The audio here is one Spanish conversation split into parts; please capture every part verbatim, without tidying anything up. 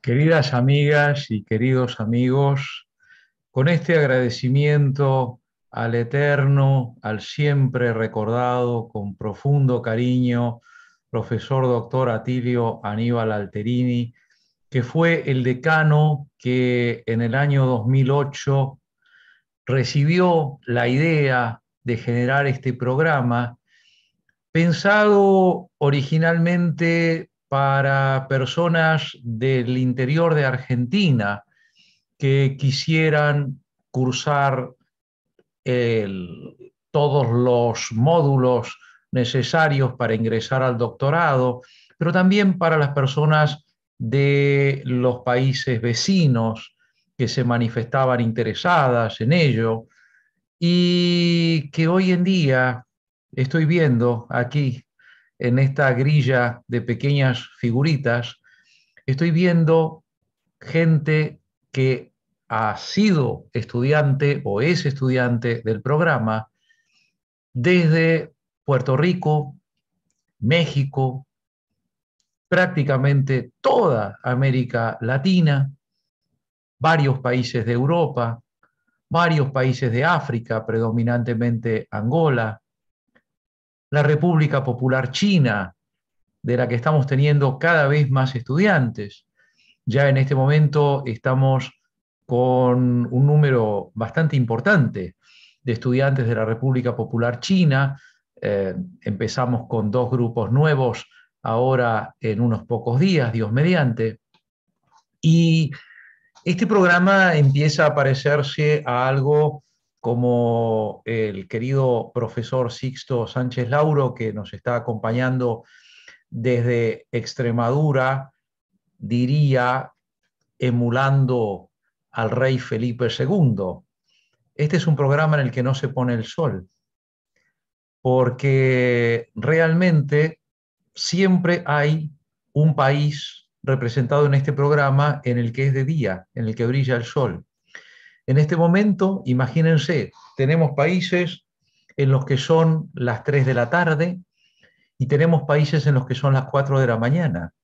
Queridas amigas y queridos amigos, con este agradecimiento al eterno, al siempre recordado con profundo cariño, profesor doctor Atilio Aníbal Alterini, que fue el decano que en el año dos mil ocho recibió la idea de generar este programa, pensado originalmente para personas del interior de Argentina que quisieran cursar el- todos los módulos necesarios para ingresar al doctorado, pero también para las personas de los países vecinos que se manifestaban interesadas en ello y que hoy en día estoy viendo aquí en esta grilla de pequeñas figuritas, estoy viendo gente que ha sido estudiante o es estudiante del programa desde Puerto Rico, México, prácticamente toda América Latina, varios países de Europa, varios países de África, predominantemente Angola, la República Popular China, de la que estamos teniendo cada vez más estudiantes. Ya en este momento estamos con un número bastante importante de estudiantes de la República Popular China. Eh, empezamos con dos grupos nuevos ahora en unos pocos días, Dios mediante. Y este programa empieza a parecerse a algo como el querido profesor Sixto Sánchez Lauro, que nos está acompañando desde Extremadura, diría, emulando al rey Felipe segundo. Este es un programa en el que no se pone el sol, porque realmente siempre hay un país representado en este programa en el que es de día, en el que brilla el sol. En este momento, imagínense, tenemos países en los que son las tres de la tarde y tenemos países en los que son las cuatro de la mañana.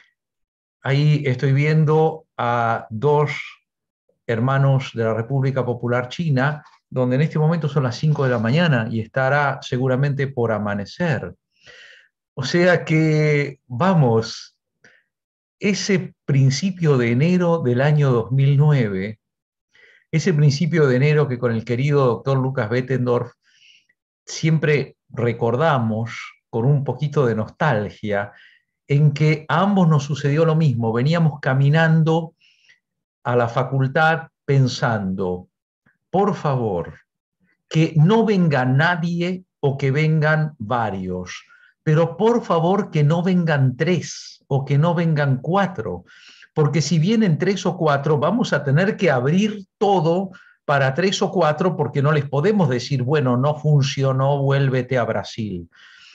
Ahí estoy viendo a dos hermanos de la República Popular China, donde en este momento son las cinco de la mañana y estará seguramente por amanecer. O sea que, vamos, ese principio de enero del año dos mil nueve, ese principio de enero que con el querido doctor Lucas Bettendorf siempre recordamos con un poquito de nostalgia, en que a ambos nos sucedió lo mismo, veníamos caminando a la facultad pensando, por favor, que no venga nadie o que vengan varios, pero por favor que no vengan tres o que no vengan cuatro, porque si vienen tres o cuatro vamos a tener que abrir todo para tres o cuatro porque no les podemos decir, bueno, no funcionó, vuélvete a Brasil.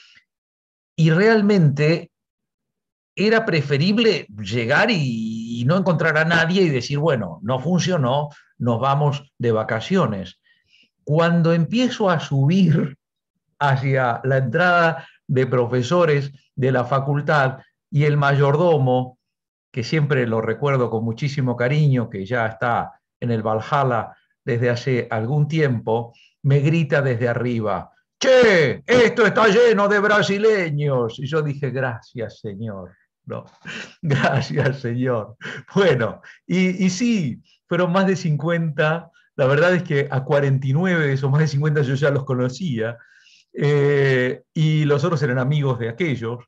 Y realmente era preferible llegar y, y no encontrar a nadie y decir, bueno, no funcionó, nos vamos de vacaciones. Cuando empiezo a subir hacia la entrada de profesores de la facultad y el mayordomo, que siempre lo recuerdo con muchísimo cariño, que ya está en el Valhalla desde hace algún tiempo, me grita desde arriba, che, esto está lleno de brasileños. Y yo dije, gracias, señor. No, gracias, señor. Bueno, y, y sí, fueron más de cincuenta. La verdad es que a cuarenta y nueve de esos más de cincuenta yo ya los conocía, eh, y los otros eran amigos de aquellos.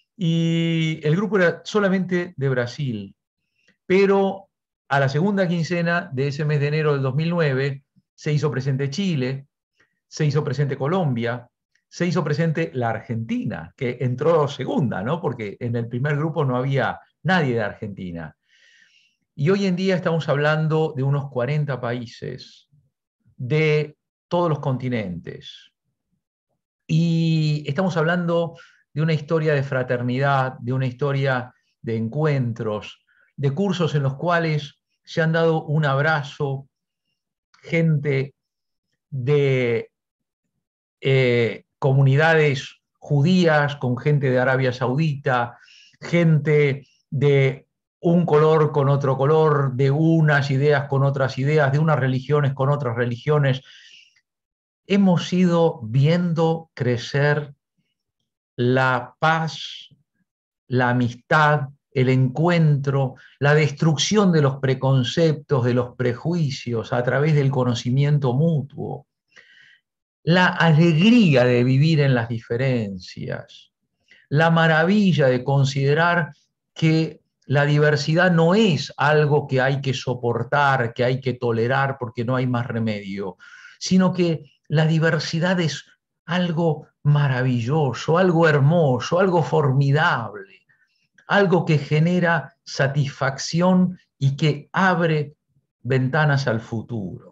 Y el grupo era solamente de Brasil, pero a la segunda quincena de ese mes de enero del dos mil nueve se hizo presente Chile, se hizo presente Colombia, se hizo presente la Argentina, que entró segunda, ¿no? Porque en el primer grupo no había nadie de Argentina. Y hoy en día estamos hablando de unos cuarenta países de todos los continentes. Y estamos hablando de una historia de fraternidad, de una historia de encuentros, de cursos en los cuales se han dado un abrazo, gente de eh, comunidades judías con gente de Arabia Saudita, gente de un color con otro color, de unas ideas con otras ideas, de unas religiones con otras religiones. Hemos ido viendo crecer la paz, la amistad, el encuentro, la destrucción de los preconceptos, de los prejuicios a través del conocimiento mutuo, la alegría de vivir en las diferencias, la maravilla de considerar que la diversidad no es algo que hay que soportar, que hay que tolerar porque no hay más remedio, sino que la diversidad es algo maravilloso, algo hermoso, algo formidable, algo que genera satisfacción y que abre ventanas al futuro.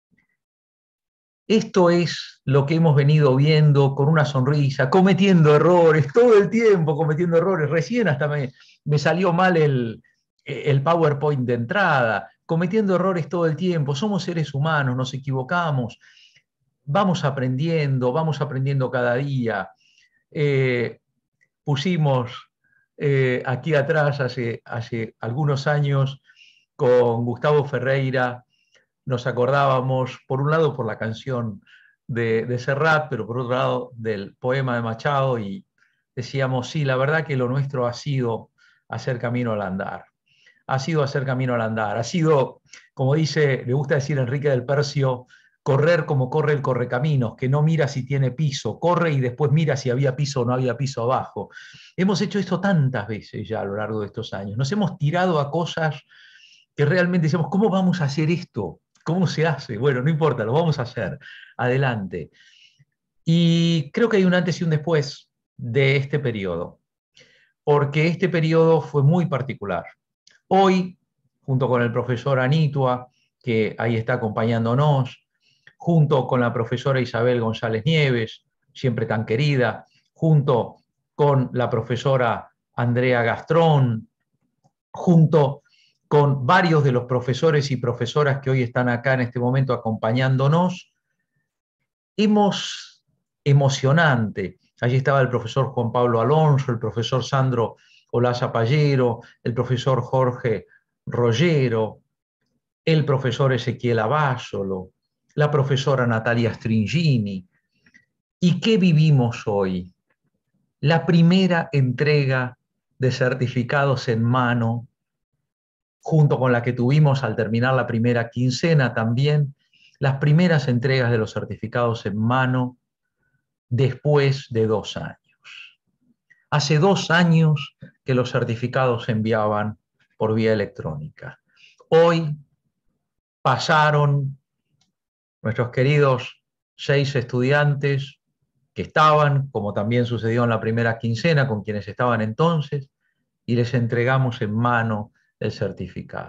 Esto es lo que hemos venido viendo con una sonrisa, cometiendo errores, todo el tiempo cometiendo errores. Recién hasta me, me salió mal el, el PowerPoint de entrada, cometiendo errores todo el tiempo. Somos seres humanos, nos equivocamos, vamos aprendiendo, vamos aprendiendo cada día. Eh, pusimos eh, aquí atrás hace, hace algunos años con Gustavo Ferreira, nos acordábamos, por un lado, por la canción de, de Serrat, pero por otro lado, del poema de Machado, y decíamos, sí, la verdad que lo nuestro ha sido hacer camino al andar. Ha sido hacer camino al andar. Ha sido, como dice, le gusta decir Enrique del Percio, correr como corre el correcaminos, que no mira si tiene piso, corre y después mira si había piso o no había piso abajo. Hemos hecho esto tantas veces ya a lo largo de estos años. Nos hemos tirado a cosas que realmente decimos, ¿cómo vamos a hacer esto? ¿Cómo se hace? Bueno, no importa, lo vamos a hacer. Adelante. Y creo que hay un antes y un después de este periodo, porque este periodo fue muy particular. Hoy, junto con el profesor Anitua, que ahí está acompañándonos, junto con la profesora Isabel González Nieves, siempre tan querida, junto con la profesora Andrea Gastrón, junto con varios de los profesores y profesoras que hoy están acá en este momento acompañándonos, hemos emocionante. Allí estaba el profesor Juan Pablo Alonso, el profesor Sandro Olaza Pallero, el profesor Jorge Rollero, el profesor Ezequiel Abásolo, la profesora Natalia Stringini. ¿Y qué vivimos hoy? La primera entrega de certificados en mano, junto con la que tuvimos al terminar la primera quincena también, las primeras entregas de los certificados en mano después de dos años. Hace dos años que los certificados se enviaban por vía electrónica. Hoy pasaron nuestros queridos seis estudiantes que estaban, como también sucedió en la primera quincena con quienes estaban entonces, y les entregamos en mano el certificado.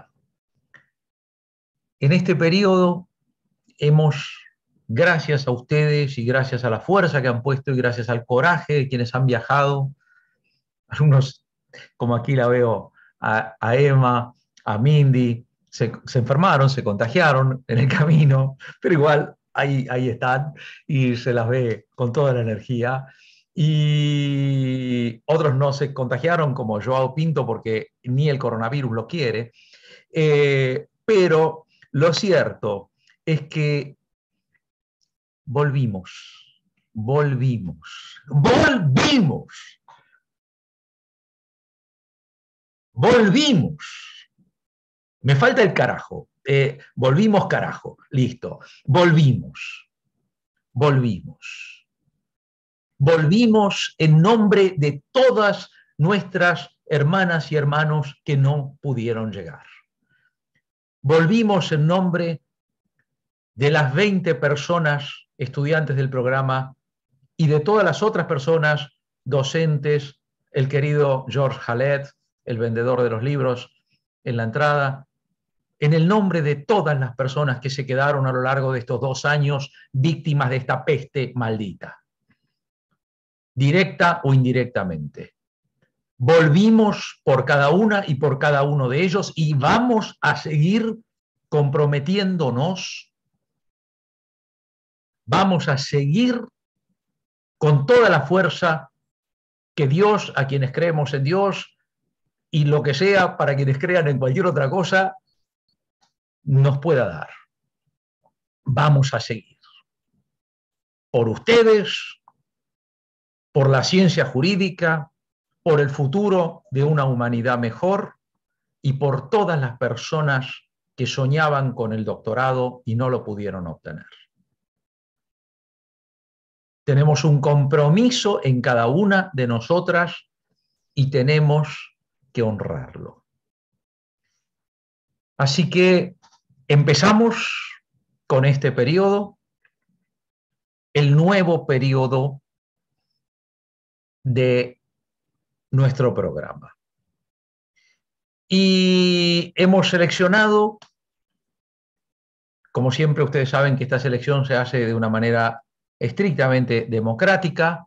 En este periodo hemos, gracias a ustedes y gracias a la fuerza que han puesto y gracias al coraje de quienes han viajado, algunos, como aquí la veo, a, a Emma, a Mindy, se, se enfermaron, se contagiaron en el camino, pero igual ahí, ahí están y se las ve con toda la energía. Y otros no se contagiaron, como Joao Pinto, porque ni el coronavirus lo quiere. Eh, pero lo cierto es que volvimos, volvimos, volvimos, volvimos. Me falta el carajo. Eh, volvimos, carajo. Listo. Volvimos. Volvimos. Volvimos en nombre de todas nuestras hermanas y hermanos que no pudieron llegar. Volvimos en nombre de las veinte personas estudiantes del programa y de todas las otras personas docentes, el querido George Halet, el vendedor de los libros en la entrada, en el nombre de todas las personas que se quedaron a lo largo de estos dos años víctimas de esta peste maldita, directa o indirectamente. Volvimos por cada una y por cada uno de ellos y vamos a seguir comprometiéndonos, vamos a seguir con toda la fuerza que Dios, a quienes creemos en Dios, y lo que sea para quienes crean en cualquier otra cosa nos pueda dar. Vamos a seguir. Por ustedes, por la ciencia jurídica, por el futuro de una humanidad mejor y por todas las personas que soñaban con el doctorado y no lo pudieron obtener. Tenemos un compromiso en cada una de nosotras y tenemos que honrarlo. Así que empezamos con este periodo, el nuevo periodo de nuestro programa. Y hemos seleccionado, como siempre ustedes saben que esta selección se hace de una manera estrictamente democrática,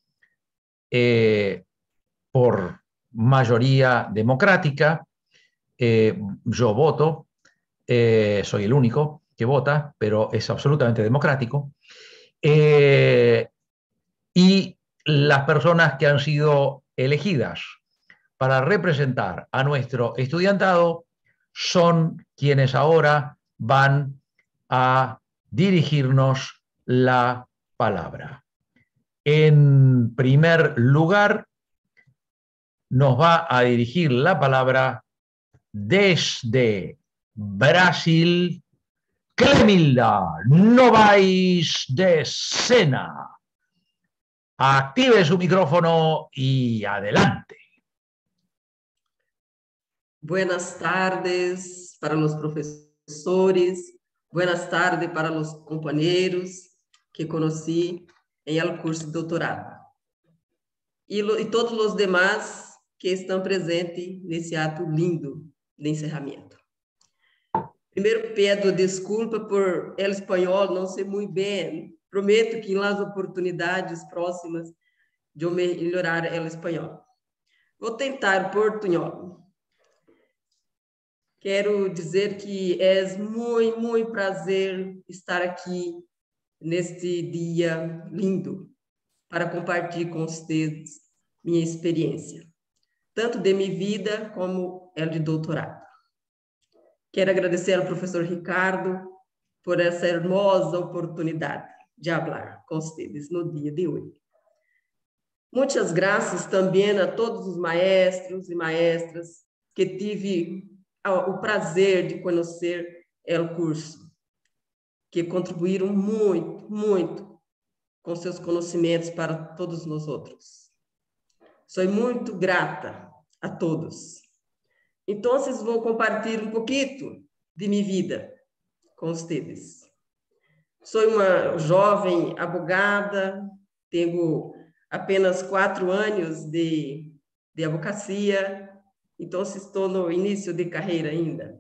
eh, por mayoría democrática. Eh, yo voto, eh, soy el único que vota, pero es absolutamente democrático. Eh, y las personas que han sido elegidas para representar a nuestro estudiantado son quienes ahora van a dirigirnos la palabra. En primer lugar, nos va a dirigir la palabra desde Brasil, Clemilda Novaes de Sena. Active su micrófono y adelante. Buenas tardes para los profesores, buenas tardes para los compañeros que conocí en el curso de doutorado. E, lo, e todos os demais que estão presentes nesse ato lindo de encerramento. Primeiro, peço desculpa por el espanhol não ser muito bem. Prometo que nas oportunidades próximas eu melhorar el espanhol. Vou tentar portunhol. Quero dizer que é muito, muito prazer estar aqui neste dia lindo para compartilhar com vocês minha experiência, tanto de minha vida como ela de doutorado. Quero agradecer ao professor Ricardo por essa hermosa oportunidade de falar com vocês no dia de hoje. Muitas graças também a todos os maestros e maestras que tive o prazer de conhecer o curso, que contribuíram muito, muito com seus conhecimentos para todos nós outros. Sou muito grata a todos. Então, vou compartilhar um pouquinho de minha vida com vocês. Sou uma jovem advogada, tenho apenas quatro anos de, de advocacia, então estou no início de carreira ainda.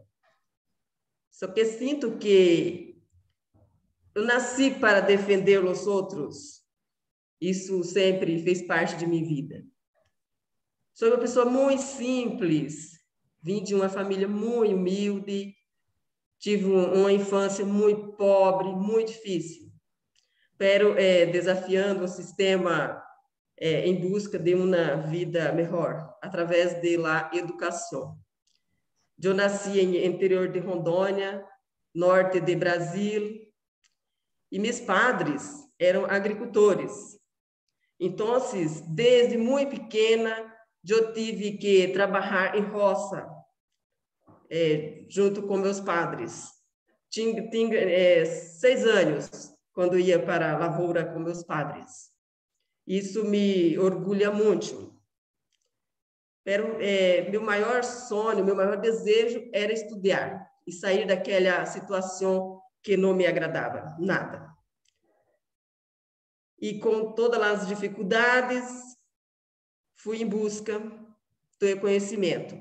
Só que sinto que eu nasci para defender os outros. Isso sempre fez parte de minha vida. Sou uma pessoa muito simples, vim de uma família muito humilde, tive uma infância muito pobre, muito difícil, pero é, desafiando o sistema é, em busca de uma vida melhor, através da educação. Eu nasci em interior de Rondônia, norte de Brasil, e meus padres eram agricultores. Então, desde muito pequena, eu tive que trabalhar em roça, é, junto com meus padres. Tinha, tinha é, seis anos quando ia para a lavoura com meus padres. Isso me orgulha muito. Pero, é, meu maior sonho, meu maior desejo era estudar e sair daquela situação que não me agradava, nada. E com todas as dificuldades, fui em busca do conhecimento.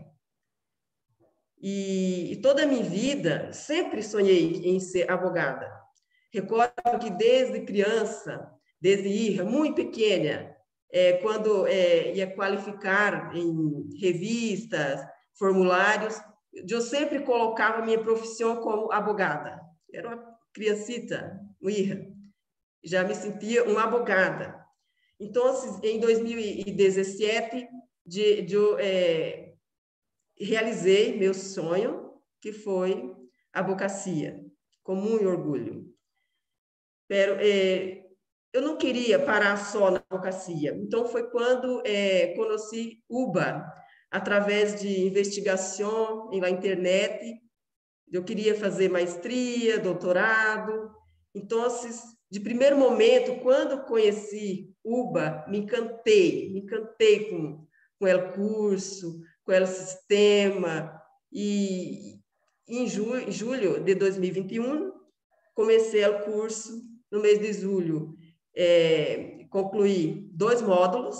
E, e toda a minha vida, sempre sonhei em ser advogada. Recordo que desde criança, desde ir muito pequena, é, quando é, ia qualificar em revistas, formulários, eu sempre colocava minha profissão como advogada. Era uma criancita, irra. Já me sentia uma advogada. Então, em dois mil e dezessete, de, de, é, realizei meu sonho, que foi a advocacia, com muito orgulho. Pero, eh, eu não queria parar só na advocacia. Então, foi quando eh, conheci U B A, através de investigação na internet. Eu queria fazer maestria, doutorado. Então, de primeiro momento, quando conheci U B A, me encantei, me encantei com, com o curso, com o sistema. E em julho, em julho de dois mil e vinte e um, comecei o curso no mês de julho. É, concluí dois módulos,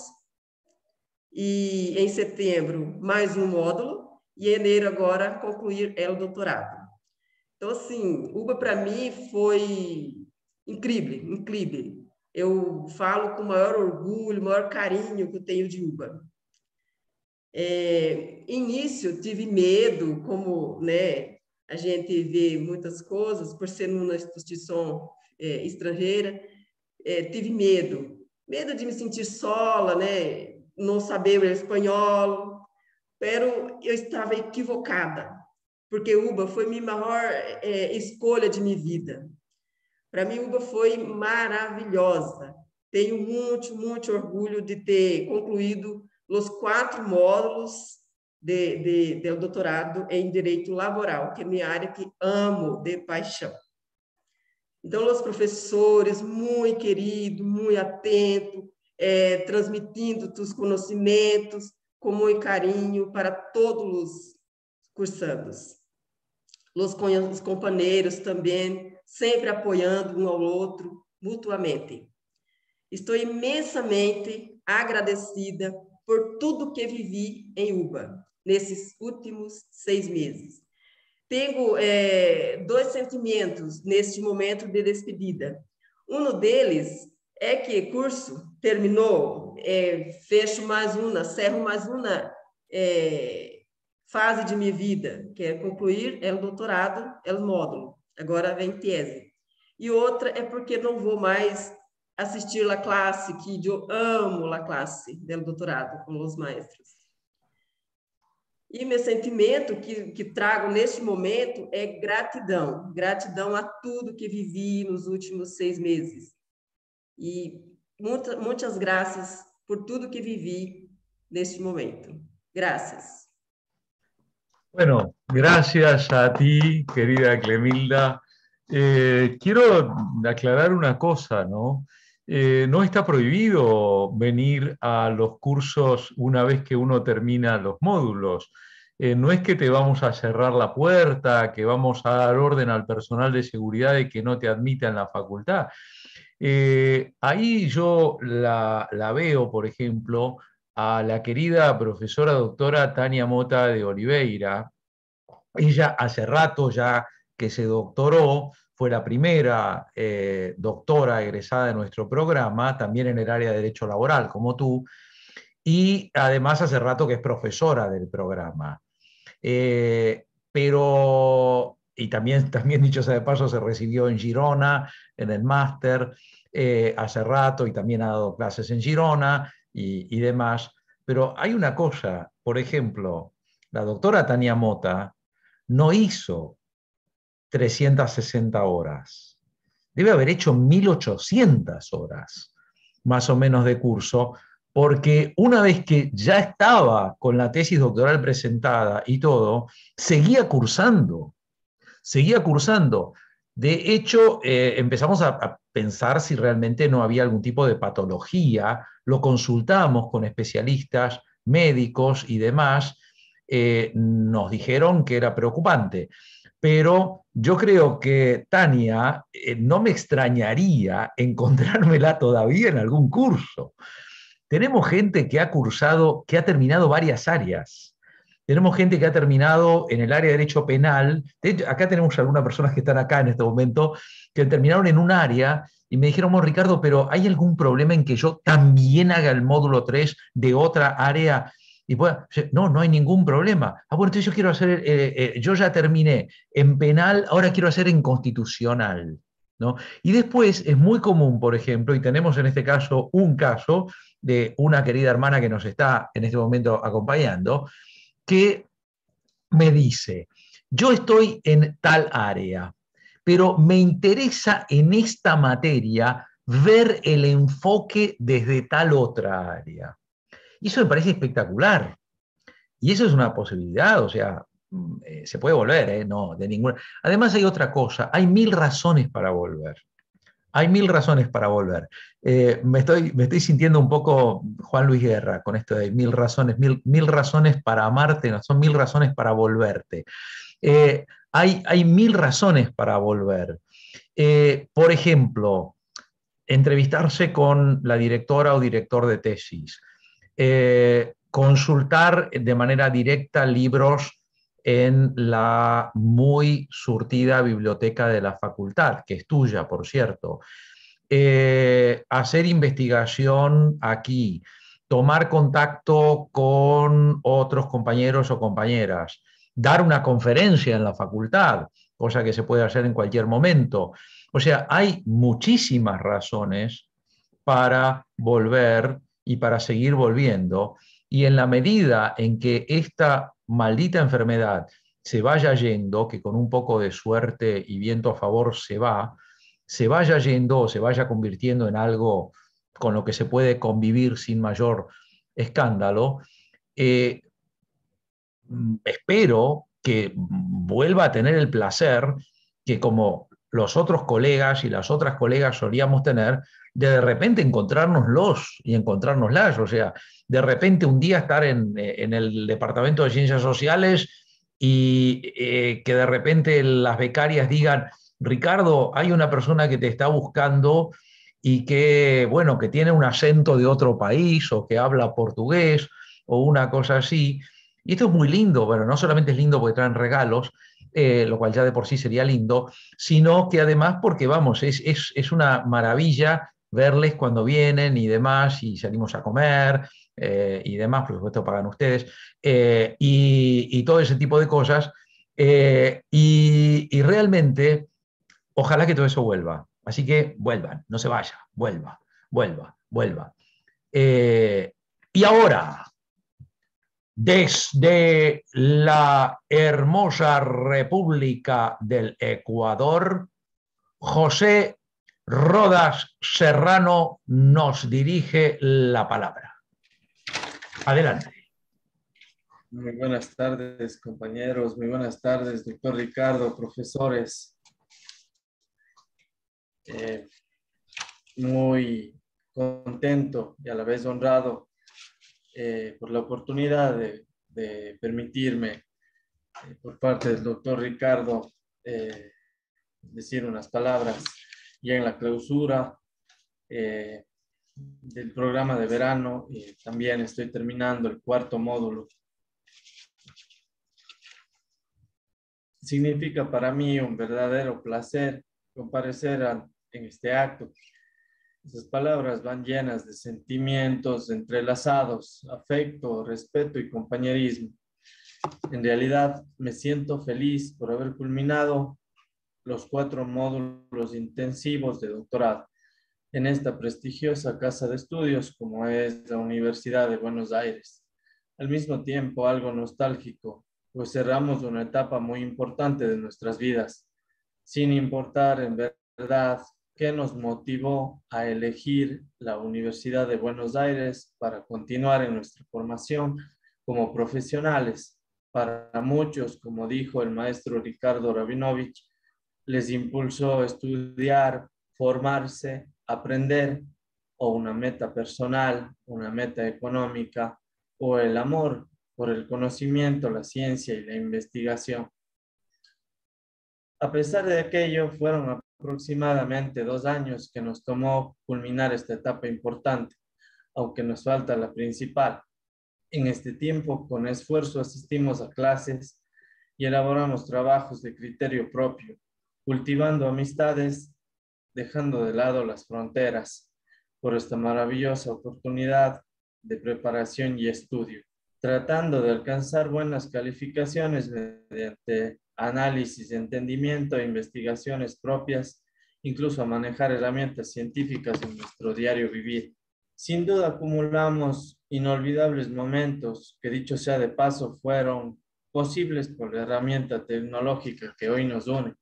e em setembro mais um módulo, e em janeiro agora concluir o doutorado. Então, assim, U B A para mim foi incrível, incrível. Eu falo com o maior orgulho, maior carinho que eu tenho de U B A. É, início, tive medo, como, né, a gente vê muitas coisas, por ser uma instituição é, estrangeira, é, tive medo. Medo de me sentir sola, né, não saber o espanhol, pero eu estava equivocada, porque U B A foi minha maior é, escolha de minha vida. Para mim, U B A foi maravilhosa. Tenho muito, muito orgulho de ter concluído os quatro módulos de, de, de doutorado em Direito Laboral, que é minha área que amo de paixão. Então, os professores, muito queridos, muito atentos, é, transmitindo os conhecimentos com muito carinho para todos os cursandos. Os companheiros também, sempre apoiando um ao outro, mutuamente. Estou imensamente agradecida por tudo que vivi em U B A, nesses últimos seis meses. Tenho é, dois sentimentos neste momento de despedida. Um deles é que o curso terminou, é, fecho mais uma, cerro mais uma é, fase de minha vida, que é concluir é o doutorado, é o módulo, agora vem tese. E outra é porque não vou mais assistir a classe, que eu amo a classe do doutorado com os maestros. E meu sentimento que, que trago neste momento é gratidão, gratidão a tudo que vivi nos últimos seis meses. E muita, muitas graças por tudo que vivi neste momento. Gracias. Bueno, gracias a ti, querida Clemilda. Eh, quiero aclarar una cosa, ¿no? Eh, no está prohibido venir a los cursos una vez que uno termina los módulos. Eh, no es que te vamos a cerrar la puerta, que vamos a dar orden al personal de seguridad de que no te admita en la facultad. Eh, ahí yo la, la veo, por ejemplo, a la querida profesora doctora Tania Mota de Oliveira. Ella hace rato ya que se doctoró, fue la primera eh, doctora egresada de nuestro programa, también en el área de Derecho Laboral, como tú, y además hace rato que es profesora del programa. Eh, pero, y también, también dicho sea de paso, se recibió en Girona, en el máster, eh, hace rato, y también ha dado clases en Girona y, y demás. Pero hay una cosa, por ejemplo, la doctora Tania Mota no hizo trescientas sesenta horas, debe haber hecho mil ochocientas horas, más o menos, de curso, porque una vez que ya estaba con la tesis doctoral presentada y todo, seguía cursando, seguía cursando. De hecho, eh, empezamos a, a pensar si realmente no había algún tipo de patología, lo consultamos con especialistas, médicos y demás, eh, nos dijeron que era preocupante. Pero yo creo que Tania, eh, no me extrañaría encontrármela todavía en algún curso. Tenemos gente que ha cursado, que ha terminado varias áreas. Tenemos gente que ha terminado en el área de Derecho Penal. De hecho, acá tenemos algunas personas que están acá en este momento, que terminaron en un área y me dijeron, bueno, Ricardo, pero ¿hay algún problema en que yo también haga el módulo tres de otra área? Y pues, no, no hay ningún problema. Ah, bueno, entonces yo quiero hacer, eh, eh, yo ya terminé en penal, ahora quiero hacer en constitucional, ¿no? Y después es muy común, por ejemplo, y tenemos en este caso un caso de una querida hermana que nos está en este momento acompañando, que me dice, yo estoy en tal área, pero me interesa en esta materia ver el enfoque desde tal otra área. Y eso me parece espectacular. Y eso es una posibilidad, o sea, eh, se puede volver, ¿eh? No, de ninguna. Además hay otra cosa, hay mil razones para volver. Hay mil razones para volver. Eh, me, estoy, me estoy sintiendo un poco Juan Luis Guerra con esto de mil razones, mil, mil razones para amarte, no son mil razones para volverte. Eh, hay, hay mil razones para volver. Eh, por ejemplo, entrevistarse con la directora o director de tesis, eh, consultar de manera directa libros en la muy surtida biblioteca de la facultad, que es tuya, por cierto, eh, hacer investigación aquí, tomar contacto con otros compañeros o compañeras, dar una conferencia en la facultad, cosa que se puede hacer en cualquier momento. O sea, hay muchísimas razones para volver y para seguir volviendo. Y en la medida en que esta maldita enfermedad se vaya yendo, que con un poco de suerte y viento a favor se va, se vaya yendo o se vaya convirtiendo en algo con lo que se puede convivir sin mayor escándalo, eh, espero que vuelva a tener el placer que como los otros colegas y las otras colegas solíamos tener, de de repente encontrárnoslos y encontrárnoslas. O sea, de repente un día estar en, en el Departamento de Ciencias Sociales y eh, que de repente las becarias digan, Ricardo, hay una persona que te está buscando y que, bueno, que tiene un acento de otro país o que habla portugués o una cosa así. Y esto es muy lindo, bueno, no solamente es lindo porque traen regalos, eh, lo cual ya de por sí sería lindo, sino que además porque, vamos, es, es, es una maravilla verles cuando vienen y demás, y salimos a comer eh, y demás, por supuesto pagan ustedes, eh, y, y, todo ese tipo de cosas. Eh, y, y realmente, ojalá que todo eso vuelva. Así que vuelvan, no se vaya, vuelva, vuelva, vuelva. Eh, y ahora, desde la hermosa República del Ecuador, José Rodas Serrano nos dirige la palabra. Adelante. Muy buenas tardes, compañeros. Muy buenas tardes, doctor Ricardo, profesores. Eh, muy contento y a la vez honrado eh, por la oportunidad de, de permitirme, eh, por parte del doctor Ricardo, eh, decir unas palabras ya en la clausura eh, del programa de verano, y también estoy terminando el cuarto módulo. Significa para mí un verdadero placer comparecer a, en este acto. Esas palabras van llenas de sentimientos entrelazados, afecto, respeto y compañerismo. En realidad me siento feliz por haber culminado los cuatro módulos intensivos de doctorado en esta prestigiosa casa de estudios como es la Universidad de Buenos Aires. Al mismo tiempo algo nostálgico, pues cerramos una etapa muy importante de nuestras vidas, sin importar en verdad qué nos motivó a elegir la Universidad de Buenos Aires para continuar en nuestra formación como profesionales. Para muchos, como dijo el maestro Ricardo Rabinovich, les impulsó estudiar, formarse, aprender, o una meta personal, una meta económica, o el amor por el conocimiento, la ciencia y la investigación. A pesar de aquello, fueron aproximadamente dos años que nos tomó culminar esta etapa importante, aunque nos falta la principal. En este tiempo, con esfuerzo, asistimos a clases y elaboramos trabajos de criterio propio, cultivando amistades, dejando de lado las fronteras por esta maravillosa oportunidad de preparación y estudio, tratando de alcanzar buenas calificaciones mediante análisis, entendimiento e investigaciones propias, incluso a manejar herramientas científicas en nuestro diario vivir. Sin duda acumulamos inolvidables momentos que, dicho sea de paso, fueron posibles por la herramienta tecnológica que hoy nos une,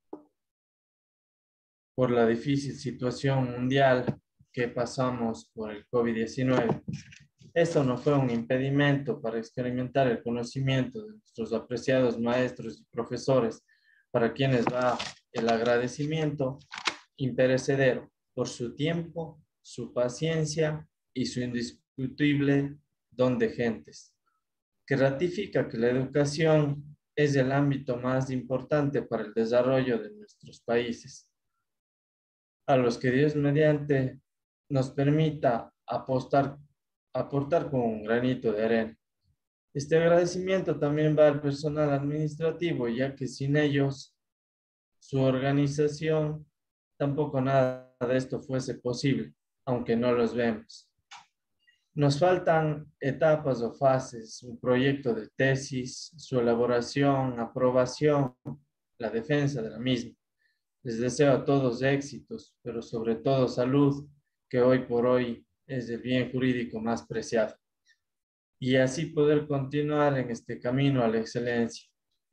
por la difícil situación mundial que pasamos por el COVID diecinueve. Esto no fue un impedimento para experimentar el conocimiento de nuestros apreciados maestros y profesores, para quienes va el agradecimiento imperecedero por su tiempo, su paciencia y su indiscutible don de gentes, que ratifica que la educación es el ámbito más importante para el desarrollo de nuestros países, a los que Dios mediante nos permita apostar, aportar con un granito de arena. Este agradecimiento también va al personal administrativo, ya que sin ellos, su organización, tampoco nada de esto fuese posible, aunque no los vemos. Nos faltan etapas o fases, un proyecto de tesis, su elaboración, aprobación, la defensa de la misma. Les deseo a todos éxitos, pero sobre todo salud, que hoy por hoy es el bien jurídico más preciado. Y así poder continuar en este camino a la excelencia.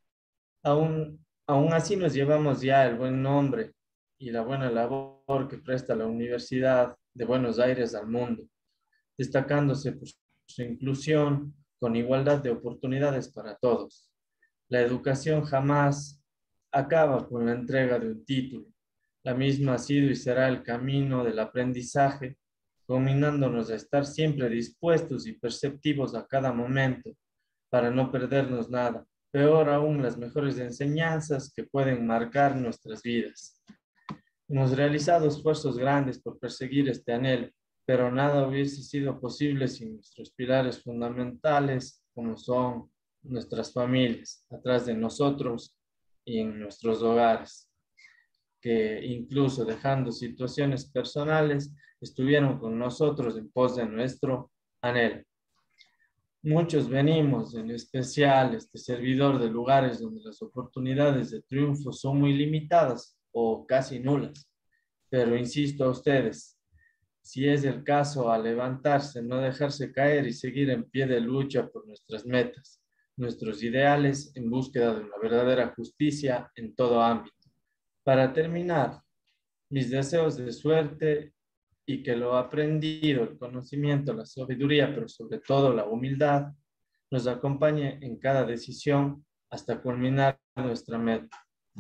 Aún, aún así nos llevamos ya el buen nombre y la buena labor que presta la Universidad de Buenos Aires al mundo, destacándose por su inclusión con igualdad de oportunidades para todos. La educación jamás acaba con la entrega de un título. La misma ha sido y será el camino del aprendizaje, combinándonos a estar siempre dispuestos y perceptivos a cada momento para no perdernos nada. Peor aún, las mejores enseñanzas que pueden marcar nuestras vidas. Hemos realizado esfuerzos grandes por perseguir este anhelo, pero nada hubiese sido posible sin nuestros pilares fundamentales, como son nuestras familias, atrás de nosotros y en nuestros hogares, que incluso dejando situaciones personales, estuvieron con nosotros en pos de nuestro anhelo. Muchos venimos, en especial este servidor, de lugares donde las oportunidades de triunfo son muy limitadas o casi nulas. Pero insisto a ustedes, si es el caso, a levantarse, no dejarse caer y seguir en pie de lucha por nuestras metas, nuestros ideales en búsqueda de una verdadera justicia en todo ámbito. Para terminar, mis deseos de suerte y que lo aprendido, el conocimiento, la sabiduría, pero sobre todo la humildad, nos acompañe en cada decisión hasta culminar nuestra meta.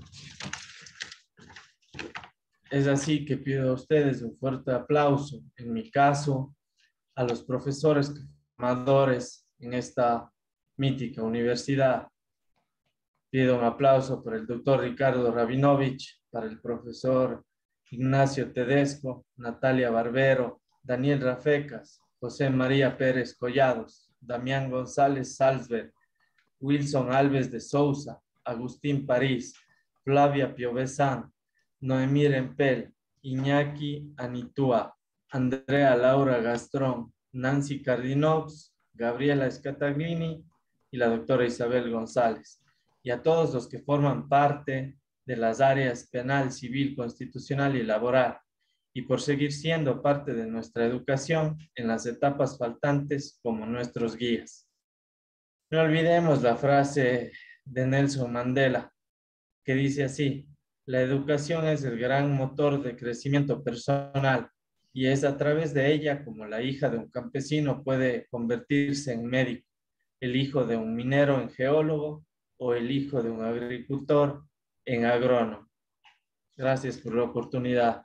Es así que pido a ustedes un fuerte aplauso, en mi caso, a los profesores formadores en esta mítica universidad. Pido un aplauso para el doctor Ricardo Rabinovich, para el profesor Ignacio Tedesco, Natalia Barbero, Daniel Rafecas, José María Pérez Collados, Damián González Salzberg, Wilson Alves de Souza, Agustín París, Flavia Piovesan, Noemí Rempel, Iñaki Anitúa, Andrea Laura Gastrón, Nancy Cardinox, Gabriela Scataglini y la doctora Isabel González. Y a todos los que forman parte de las áreas penal, civil, constitucional y laboral, y por seguir siendo parte de nuestra educación en las etapas faltantes como nuestros guías. No olvidemos la frase de Nelson Mandela, que dice así: la educación es el gran motor de crecimiento personal y es a través de ella como la hija de un campesino puede convertirse en médico, el hijo de un minero en geólogo o el hijo de un agricultor en agrónomo. Gracias por la oportunidad.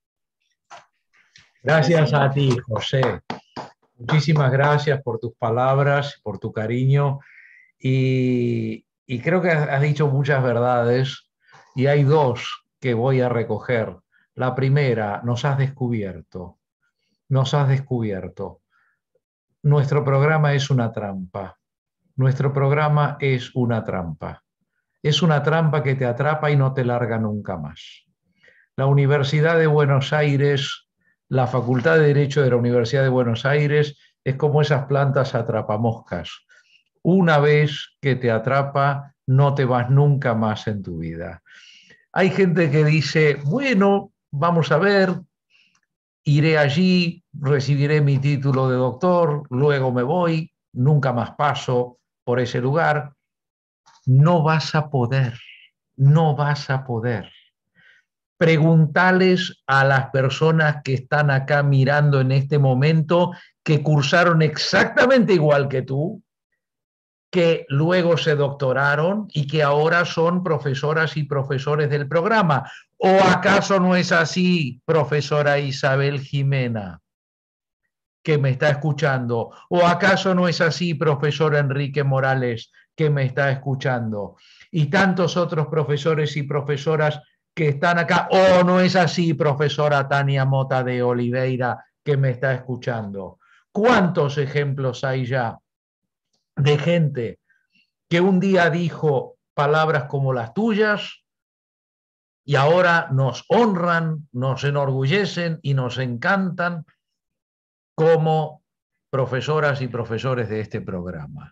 Gracias a ti, José. Muchísimas gracias por tus palabras, por tu cariño. Y, y creo que has dicho muchas verdades y hay dos que voy a recoger. La primera, nos has descubierto. Nos has descubierto. Nuestro programa es una trampa. Nuestro programa es una trampa. Es una trampa que te atrapa y no te larga nunca más. La Universidad de Buenos Aires, la Facultad de Derecho de la Universidad de Buenos Aires, es como esas plantas atrapamoscas. Una vez que te atrapa, no te vas nunca más en tu vida. Hay gente que dice, bueno, vamos a ver, iré allí, recibiré mi título de doctor, luego me voy, nunca más paso por ese lugar. no vas a poder, no vas a poder. Preguntales a las personas que están acá mirando en este momento, que cursaron exactamente igual que tú, que luego se doctoraron y que ahora son profesoras y profesores del programa. ¿O acaso no es así, profesora Isabel Jimena, que me está escuchando? ¿O acaso no es así, profesor Enrique Morales, que me está escuchando? Y tantos otros profesores y profesoras que están acá. ¿O no es así, profesora Tania Mota de Oliveira, que me está escuchando? ¿Cuántos ejemplos hay ya de gente que un día dijo palabras como las tuyas y ahora nos honran, nos enorgullecen y nos encantan como profesoras y profesores de este programa?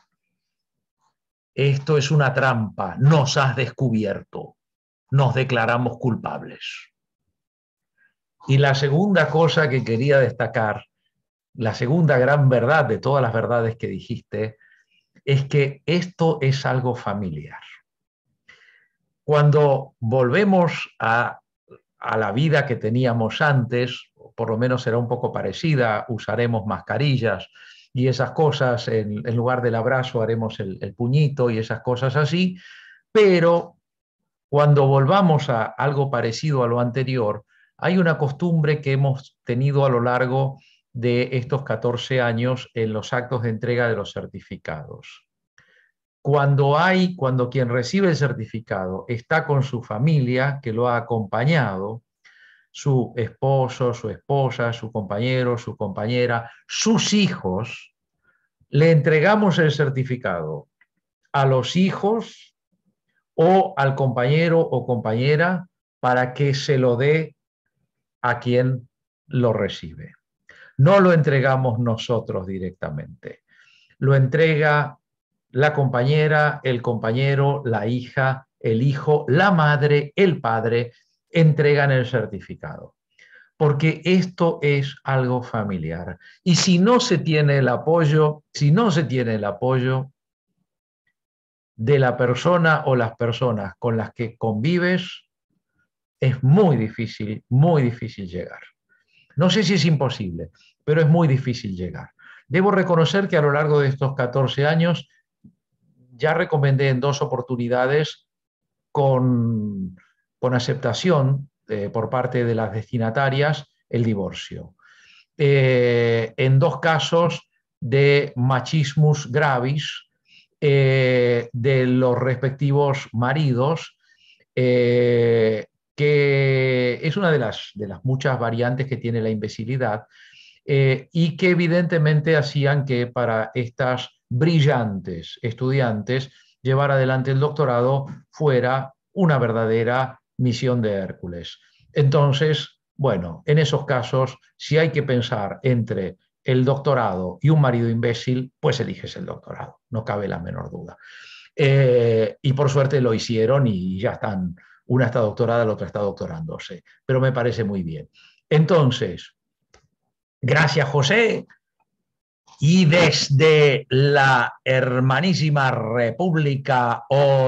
Esto es una trampa, nos has descubierto, nos declaramos culpables. Y la segunda cosa que quería destacar, la segunda gran verdad de todas las verdades que dijiste, es que esto es algo familiar. Cuando volvemos a, a la vida que teníamos antes, por lo menos será un poco parecida, usaremos mascarillas y esas cosas, en, en lugar del abrazo haremos el, el puñito y esas cosas así, pero cuando volvamos a algo parecido a lo anterior, hay una costumbre que hemos tenido a lo largo de estos catorce años en los actos de entrega de los certificados. Cuando hay, cuando quien recibe el certificado está con su familia, que lo ha acompañado, su esposo, su esposa, su compañero, su compañera, sus hijos, le entregamos el certificado a los hijos o al compañero o compañera para que se lo dé a quien lo recibe. No lo entregamos nosotros directamente. Lo entrega la compañera, el compañero, la hija, el hijo, la madre, el padre, entregan el certificado. Porque esto es algo familiar. Y si no se tiene el apoyo, si no se tiene el apoyo de la persona o las personas con las que convives, es muy difícil, muy difícil llegar. No sé si es imposible, pero es muy difícil llegar. Debo reconocer que a lo largo de estos catorce años ya recomendé en dos oportunidades con, con aceptación eh, por parte de las destinatarias el divorcio. Eh, en dos casos de machismus gravis eh, de los respectivos maridos, eh, que es una de las, de las muchas variantes que tiene la imbecilidad, eh, y que evidentemente hacían que para estas brillantes estudiantes llevar adelante el doctorado fuera una verdadera misión de Hércules. Entonces, bueno, en esos casos, si hay que pensar entre el doctorado y un marido imbécil, pues eliges el doctorado, no cabe la menor duda. Eh, y por suerte lo hicieron y ya están, una está doctorada, la otra está doctorándose, pero me parece muy bien. Entonces, gracias, José. Y desde la hermanísima República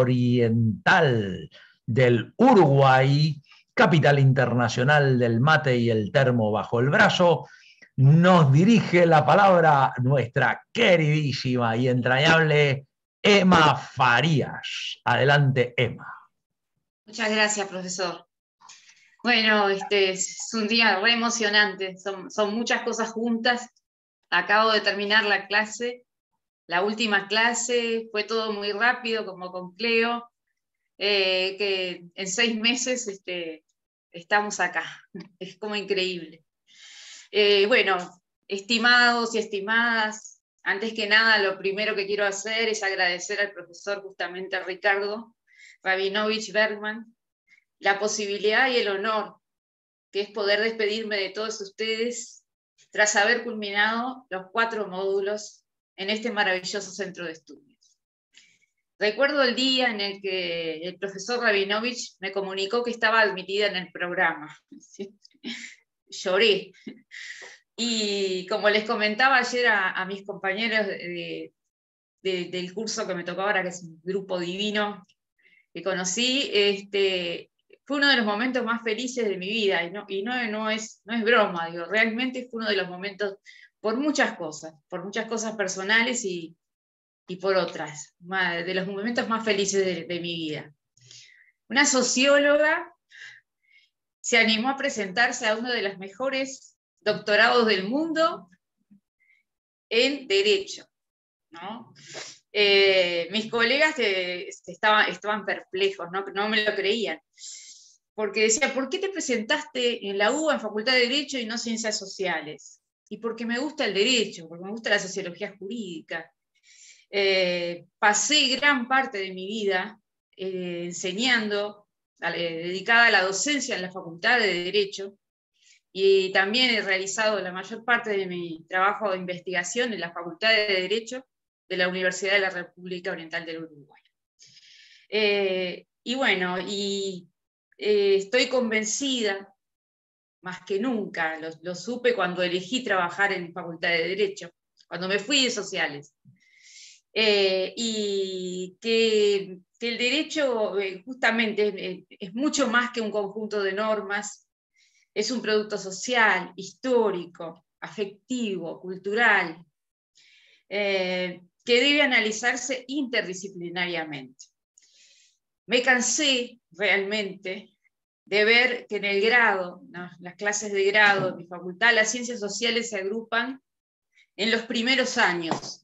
Oriental del Uruguay, capital internacional del mate y el termo bajo el brazo, nos dirige la palabra nuestra queridísima y entrañable Emma Farías. Adelante, Emma. Muchas gracias, profesor. Bueno, este es un día re emocionante, son, son muchas cosas juntas. Acabo de terminar la clase, la última clase, fue todo muy rápido, como con Cleo, eh, que en seis meses este, estamos acá, es como increíble. Eh, bueno, estimados y estimadas, antes que nada lo primero que quiero hacer es agradecer al profesor justamente a Ricardo Rabinovich Bergman la posibilidad y el honor que es poder despedirme de todos ustedes tras haber culminado los cuatro módulos en este maravilloso centro de estudios. Recuerdo el día en el que el profesor Rabinovich me comunicó que estaba admitida en el programa. Lloré. Y como les comentaba ayer a, a mis compañeros de, de, del curso que me tocó ahora, que es un grupo divino que conocí, este, fue uno de los momentos más felices de mi vida, y no, y no, no, es, no es broma, digo, realmente fue uno de los momentos, por muchas cosas, por muchas cosas personales y, y por otras, de los momentos más felices de, de mi vida. Una socióloga se animó a presentarse a uno de los mejores doctorados del mundo en Derecho, ¿no? Eh, mis colegas eh, estaban, estaban perplejos, ¿no? No me lo creían, porque decía, ¿por qué te presentaste en la U B A en Facultad de Derecho y no Ciencias Sociales? Y porque me gusta el derecho, porque me gusta la sociología jurídica. Eh, pasé gran parte de mi vida eh, enseñando, eh, dedicada a la docencia en la Facultad de Derecho, y también he realizado la mayor parte de mi trabajo de investigación en la Facultad de Derecho de la Universidad de la República Oriental del Uruguay. Eh, y bueno, y eh, estoy convencida, más que nunca, lo, lo supe cuando elegí trabajar en Facultad de Derecho, cuando me fui de Sociales, eh, y que, que el derecho eh, justamente es, es mucho más que un conjunto de normas, es un producto social, histórico, afectivo, cultural, eh, que debe analizarse interdisciplinariamente. Me cansé realmente de ver que en el grado, ¿no?, las clases de grado de mi facultad, las ciencias sociales se agrupan en los primeros años,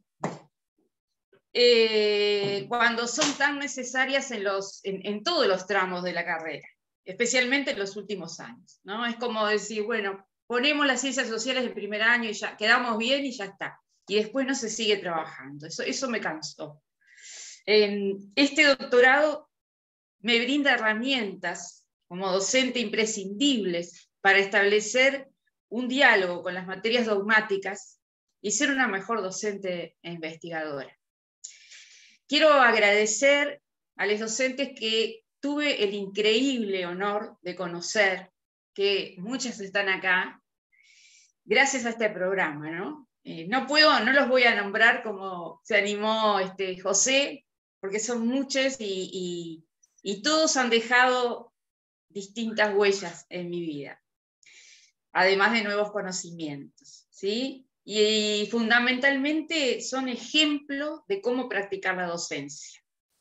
eh, cuando son tan necesarias en, los, en, en todos los tramos de la carrera, especialmente en los últimos años, ¿no? Es como decir, bueno, ponemos las ciencias sociales el primer año y ya quedamos bien y ya está. Y después no se sigue trabajando. Eso, eso me cansó. Eh, este doctorado me brinda herramientas como docente imprescindibles para establecer un diálogo con las materias dogmáticas y ser una mejor docente e investigadora. Quiero agradecer a los docentes que tuve el increíble honor de conocer, que muchas están acá, gracias a este programa, ¿no? Eh, no puedo, no los voy a nombrar como se animó este, José, porque son muchos y, y, y todos han dejado distintas huellas en mi vida, además de nuevos conocimientos, ¿sí? Y, y fundamentalmente son ejemplos de cómo practicar la docencia.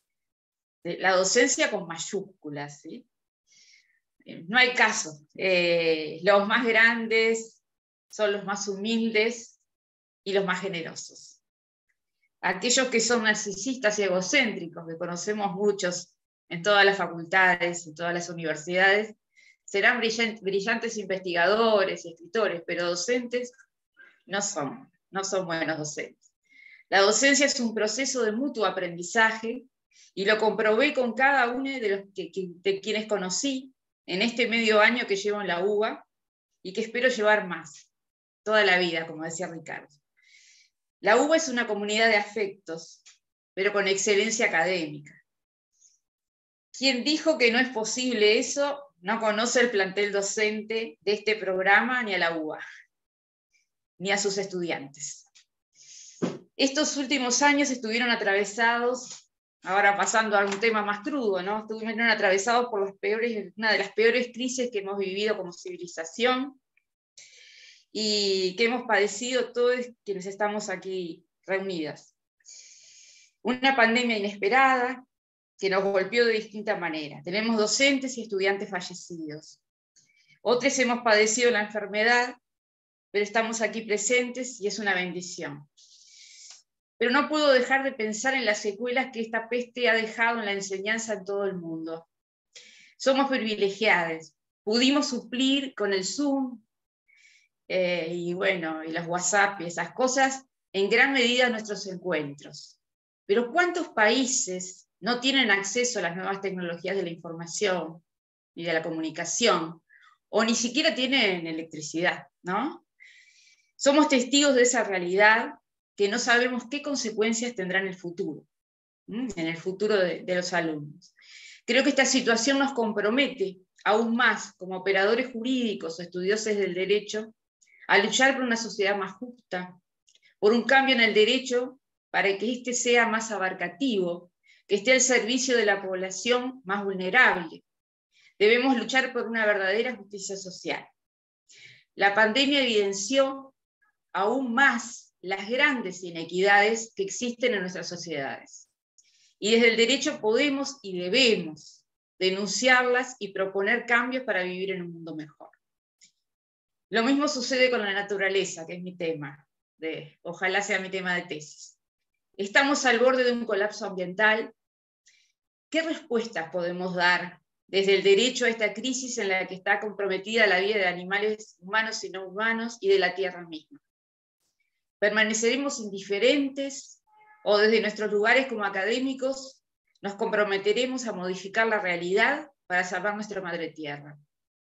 La docencia con mayúsculas, ¿sí? No hay caso. Eh, los más grandes son los más humildes y los más generosos. Aquellos que son narcisistas y egocéntricos, que conocemos muchos en todas las facultades, en todas las universidades, serán brillantes investigadores y escritores, pero docentes no son, no son buenos docentes. La docencia es un proceso de mutuo aprendizaje, y lo comprobé con cada uno de, los que, que, de quienes conocí en este medio año que llevo en la U B A, y que espero llevar más, toda la vida, como decía Ricardo. La U B A es una comunidad de afectos, pero con excelencia académica. Quien dijo que no es posible eso, no conoce el plantel docente de este programa, ni a la U B A, ni a sus estudiantes. Estos últimos años estuvieron atravesados, ahora pasando a un tema más crudo, ¿no? Estuvieron atravesados por las peores, una de las peores crisis que hemos vivido como civilización y que hemos padecido todos quienes estamos aquí reunidas. Una pandemia inesperada que nos golpeó de distinta manera. Tenemos docentes y estudiantes fallecidos. Otros hemos padecido la enfermedad, pero estamos aquí presentes y es una bendición. Pero no puedo dejar de pensar en las secuelas que esta peste ha dejado en la enseñanza en todo el mundo. Somos privilegiados, pudimos suplir con el Zoom eh, y bueno, y los WhatsApp y esas cosas, en gran medida nuestros encuentros. Pero ¿cuántos países no tienen acceso a las nuevas tecnologías de la información y de la comunicación? O ni siquiera tienen electricidad, ¿no? Somos testigos de esa realidad, que no sabemos qué consecuencias tendrá en el futuro, ¿sí? En el futuro de, de los alumnos. Creo que esta situación nos compromete aún más, como operadores jurídicos o estudiosos del derecho, a luchar por una sociedad más justa, por un cambio en el derecho para que éste sea más abarcativo, que esté al servicio de la población más vulnerable. Debemos luchar por una verdadera justicia social. La pandemia evidenció aún más las grandes inequidades que existen en nuestras sociedades. Y desde el derecho podemos y debemos denunciarlas y proponer cambios para vivir en un mundo mejor. Lo mismo sucede con la naturaleza, que es mi tema, de, ojalá sea mi tema de tesis. Estamos al borde de un colapso ambiental. ¿Qué respuestas podemos dar desde el derecho a esta crisis en la que está comprometida la vida de animales humanos y no humanos y de la tierra misma? ¿Permaneceremos indiferentes o desde nuestros lugares como académicos nos comprometeremos a modificar la realidad para salvar nuestra madre tierra?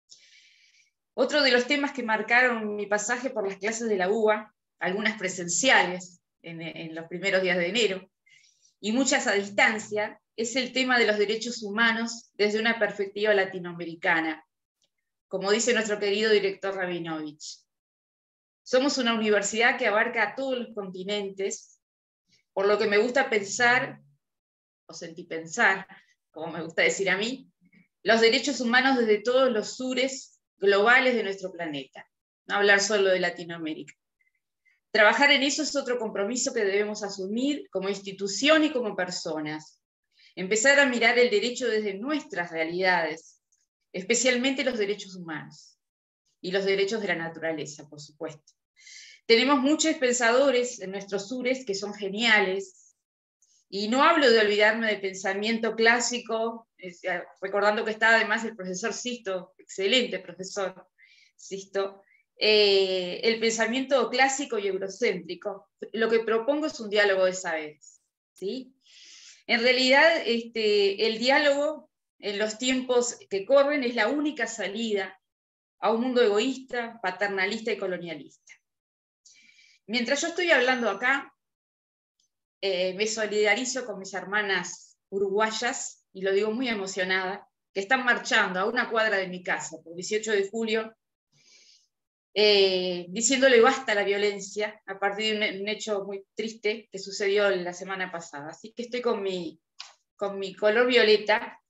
Otro de los temas que marcaron mi pasaje por las clases de la U B A, algunas presenciales en, en los primeros días de enero, y muchas a distancia, es el tema de los derechos humanos desde una perspectiva latinoamericana, como dice nuestro querido director Rabinovich. Somos una universidad que abarca a todos los continentes, por lo que me gusta pensar, o sentí pensar, como me gusta decir a mí, los derechos humanos desde todos los sures globales de nuestro planeta, no hablar solo de Latinoamérica. Trabajar en eso es otro compromiso que debemos asumir como institución y como personas. Empezar a mirar el derecho desde nuestras realidades, especialmente los derechos humanos y los derechos de la naturaleza, por supuesto. Tenemos muchos pensadores en nuestros sures que son geniales, y no hablo de olvidarme del pensamiento clásico, recordando que está además el profesor Sisto, excelente profesor Sisto, eh, el pensamiento clásico y eurocéntrico. Lo que propongo es un diálogo de saberes, ¿sí? En realidad, este, el diálogo en los tiempos que corren es la única salida a un mundo egoísta, paternalista y colonialista. Mientras yo estoy hablando acá, eh, me solidarizo con mis hermanas uruguayas, y lo digo muy emocionada, que están marchando a una cuadra de mi casa por dieciocho de julio, eh, diciéndole basta a la violencia a partir de un, un hecho muy triste que sucedió la semana pasada. Así que estoy con mi, con mi color violeta,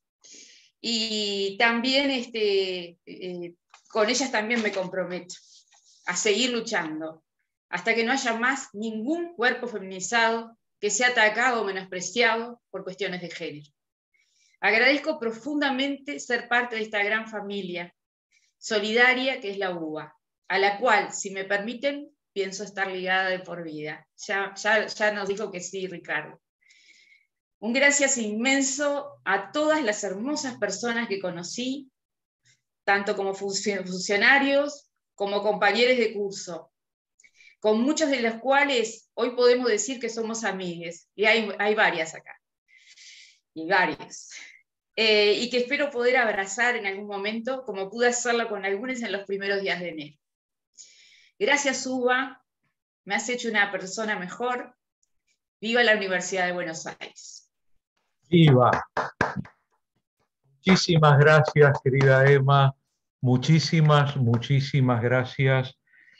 y también este, eh, con ellas también me comprometo a seguir luchando hasta que no haya más ningún cuerpo feminizado que sea atacado o menospreciado por cuestiones de género. Agradezco profundamente ser parte de esta gran familia solidaria que es la U B A, a la cual, si me permiten, pienso estar ligada de por vida. Ya, ya, ya nos dijo que sí, Ricardo. Un gracias inmenso a todas las hermosas personas que conocí, tanto como funcionarios como compañeros de curso, con muchos de los cuales hoy podemos decir que somos amigues, y hay, hay varias acá, y varias, eh, y que espero poder abrazar en algún momento, como pude hacerlo con algunos en los primeros días de enero. Gracias, U B A, me has hecho una persona mejor. Viva la Universidad de Buenos Aires. Viva. Muchísimas gracias, querida Emma, muchísimas, muchísimas gracias.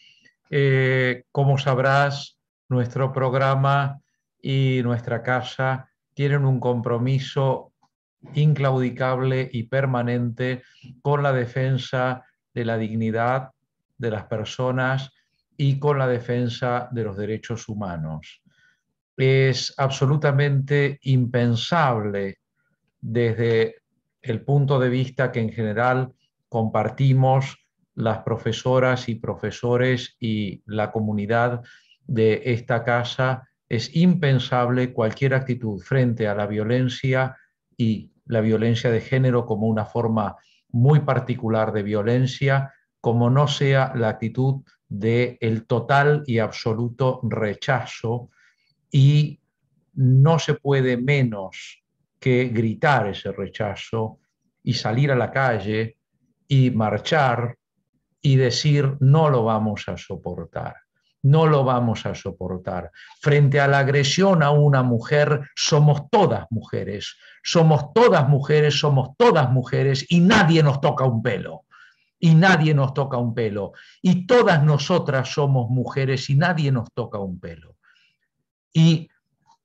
Eh, como sabrás, nuestro programa y nuestra casa tienen un compromiso inclaudicable y permanente con la defensa de la dignidad de las personas y con la defensa de los derechos humanos. Es absolutamente impensable desde el punto de vista que en general compartimos las profesoras y profesores y la comunidad de esta casa, es impensable cualquier actitud frente a la violencia y la violencia de género como una forma muy particular de violencia, como no sea la actitud del total y absoluto rechazo, y no se puede menos que gritar ese rechazo y salir a la calle y marchar y decir no lo vamos a soportar, no lo vamos a soportar. Frente a la agresión a una mujer somos todas mujeres, somos todas mujeres, somos todas mujeres y nadie nos toca un pelo. Y nadie nos toca un pelo. Y todas nosotras somos mujeres y nadie nos toca un pelo. Y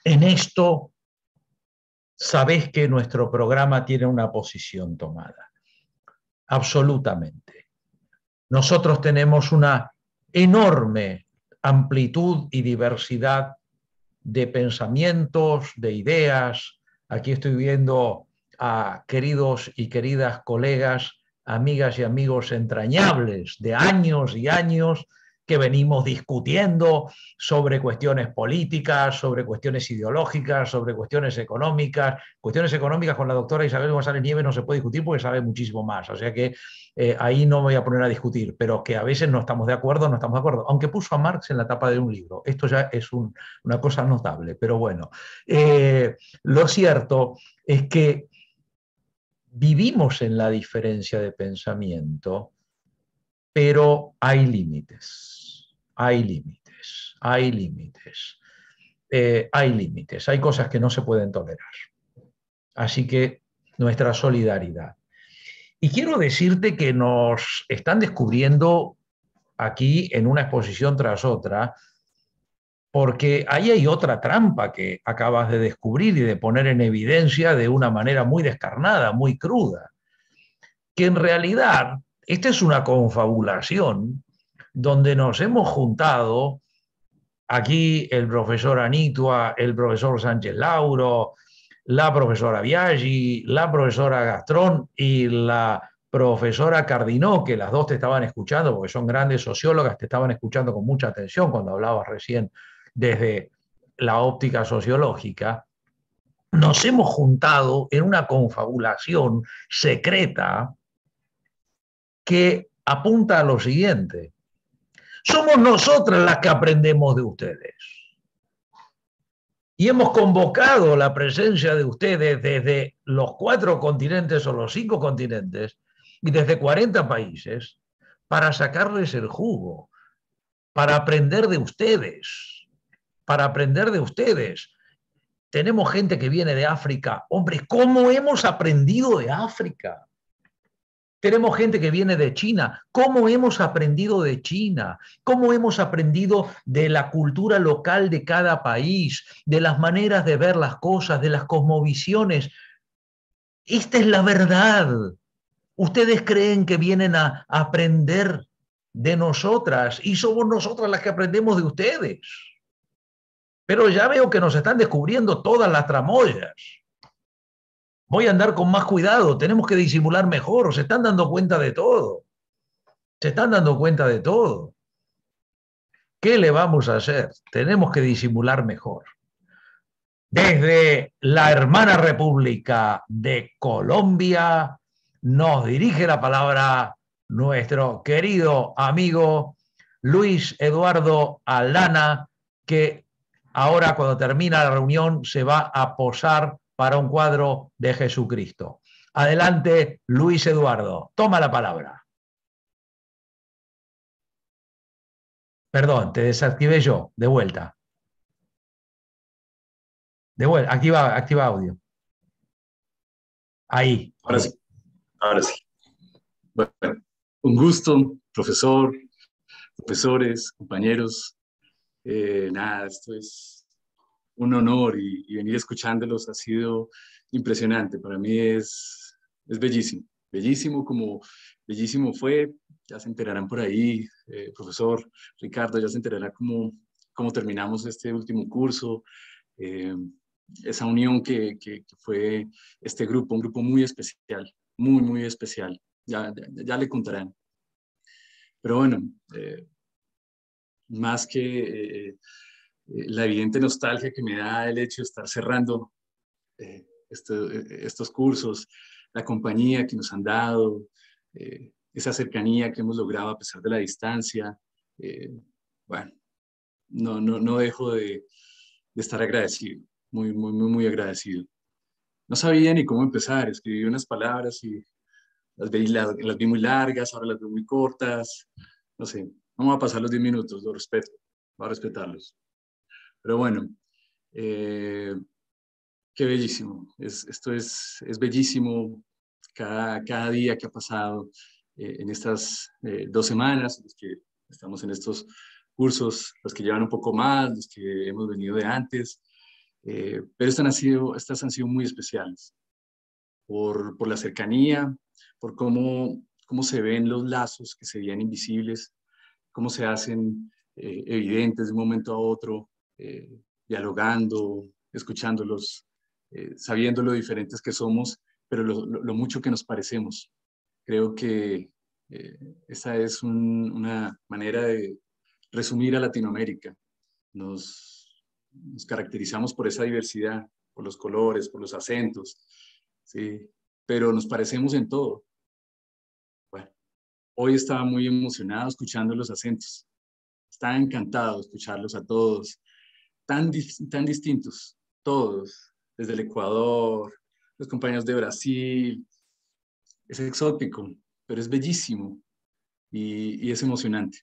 en esto sabés que nuestro programa tiene una posición tomada. Absolutamente. Nosotros tenemos una enorme amplitud y diversidad de pensamientos, de ideas. Aquí estoy viendo a queridos y queridas colegas, amigas y amigos entrañables de años y años que venimos discutiendo sobre cuestiones políticas, sobre cuestiones ideológicas, sobre cuestiones económicas. Cuestiones económicas con la doctora Isabel González Nieves no se puede discutir porque sabe muchísimo más. O sea que eh, ahí no me voy a poner a discutir, pero que a veces no estamos de acuerdo, no estamos de acuerdo. Aunque puso a Marx en la tapa de un libro. Esto ya es un, una cosa notable, pero bueno. Eh, lo cierto es que vivimos en la diferencia de pensamiento, pero hay límites, hay límites, hay límites, eh, hay límites, hay cosas que no se pueden tolerar. Así que nuestra solidaridad. Y quiero decirte que nos están descubriendo aquí en una exposición tras otra, porque ahí hay otra trampa que acabas de descubrir y de poner en evidencia de una manera muy descarnada, muy cruda, que en realidad esta es una confabulación donde nos hemos juntado aquí el profesor Anitua, el profesor Sánchez Lauro, la profesora Biaggi, la profesora Gastrón y la profesora Cardinó, que las dos te estaban escuchando porque son grandes sociólogas, te estaban escuchando con mucha atención cuando hablabas recién desde la óptica sociológica. Nos hemos juntado en una confabulación secreta que apunta a lo siguiente: somos nosotras las que aprendemos de ustedes. Y hemos convocado la presencia de ustedes desde los cuatro continentes o los cinco continentes y desde cuarenta países para sacarles el jugo, para aprender de ustedes, para aprender de ustedes. Tenemos gente que viene de África. Hombre, ¿cómo hemos aprendido de África? Tenemos gente que viene de China. ¿Cómo hemos aprendido de China? ¿Cómo hemos aprendido de la cultura local de cada país, de las maneras de ver las cosas, de las cosmovisiones? Esta es la verdad. Ustedes creen que vienen a aprender de nosotras y somos nosotras las que aprendemos de ustedes. Pero ya veo que nos están descubriendo todas las tramoyas. Voy a andar con más cuidado, tenemos que disimular mejor, se están dando cuenta de todo. Se están dando cuenta de todo. ¿Qué le vamos a hacer? Tenemos que disimular mejor. Desde la hermana República de Colombia nos dirige la palabra nuestro querido amigo Luis Eduardo Aldana, que ahora cuando termina la reunión se va a posar para un cuadro de Jesucristo. Adelante, Luis Eduardo, toma la palabra. Perdón, te desactivé yo, de vuelta. De vuelta, activa, activa audio. Ahí. Ahora sí, ahora sí. Bueno, un gusto, profesor, profesores, compañeros. Eh, nada, esto es un honor y, y venir escuchándolos ha sido impresionante. Para mí es, es bellísimo, bellísimo como bellísimo fue. Ya se enterarán por ahí, eh, profesor Ricardo, ya se enterará cómo, cómo terminamos este último curso. Eh, esa unión que, que, que fue este grupo, un grupo muy especial, muy, muy especial. Ya, ya, ya le contarán. Pero bueno, eh, más que... Eh, la evidente nostalgia que me da el hecho de estar cerrando eh, esto, estos cursos, la compañía que nos han dado, eh, esa cercanía que hemos logrado a pesar de la distancia. Eh, bueno, no, no, no dejo de, de estar agradecido, muy, muy, muy, muy agradecido. No sabía ni cómo empezar, escribí unas palabras y las vi, las, las vi muy largas, ahora las veo muy cortas, no sé, no me va a pasar los diez minutos, lo respeto, voy a respetarlos. Pero bueno, eh, qué bellísimo. Es, esto es, es bellísimo cada, cada día que ha pasado eh, en estas eh, dos semanas, los que estamos en estos cursos, los que llevan un poco más, los que hemos venido de antes. Eh, pero estas han, sido, estas han sido muy especiales por, por la cercanía, por cómo, cómo se ven los lazos que se veían invisibles, cómo se hacen eh, evidentes de un momento a otro, eh, dialogando, escuchándolos, eh, sabiendo lo diferentes que somos, pero lo, lo, lo mucho que nos parecemos. Creo que eh, esa es un, una manera de resumir a Latinoamérica. Nos, nos caracterizamos por esa diversidad, por los colores, por los acentos, ¿sí? Pero nos parecemos en todo. Bueno, hoy estaba muy emocionado escuchando los acentos. Estaba encantado de escucharlos a todos, tan, tan distintos, todos, desde el Ecuador, los compañeros de Brasil. Es exótico, pero es bellísimo y, y es emocionante.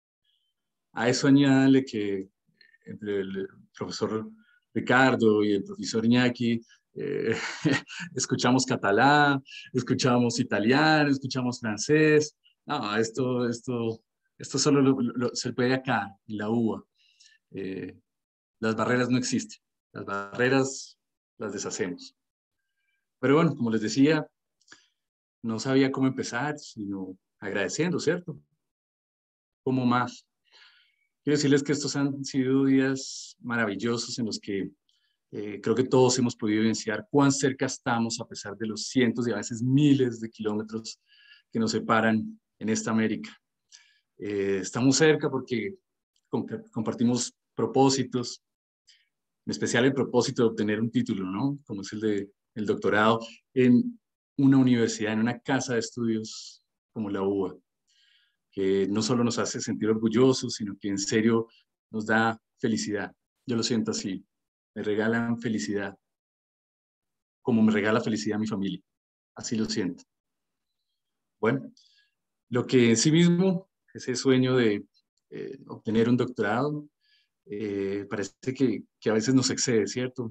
A eso añádale que entre el profesor Ricardo y el profesor Iñaki eh, escuchamos catalán, escuchamos italiano, escuchamos francés. No, esto, esto, esto solo lo, lo, se puede acá, en la U B A. Eh, las barreras no existen, las barreras las deshacemos. Pero bueno, como les decía, no sabía cómo empezar, sino agradeciendo, ¿cierto? ¿Cómo más? Quiero decirles que estos han sido días maravillosos en los que eh, creo que todos hemos podido evidenciar cuán cerca estamos a pesar de los cientos y a veces miles de kilómetros que nos separan en esta América. Eh, estamos cerca porque comp compartimos propósitos, en especial el propósito de obtener un título, ¿no? Como es el de el doctorado en una universidad, en una casa de estudios como la U B A, que no solo nos hace sentir orgullosos, sino que en serio nos da felicidad. Yo lo siento así, me regalan felicidad, como me regala felicidad mi familia, así lo siento. Bueno, lo que en sí mismo, ese sueño de eh, obtener un doctorado, eh, parece que, que a veces nos excede, ¿cierto?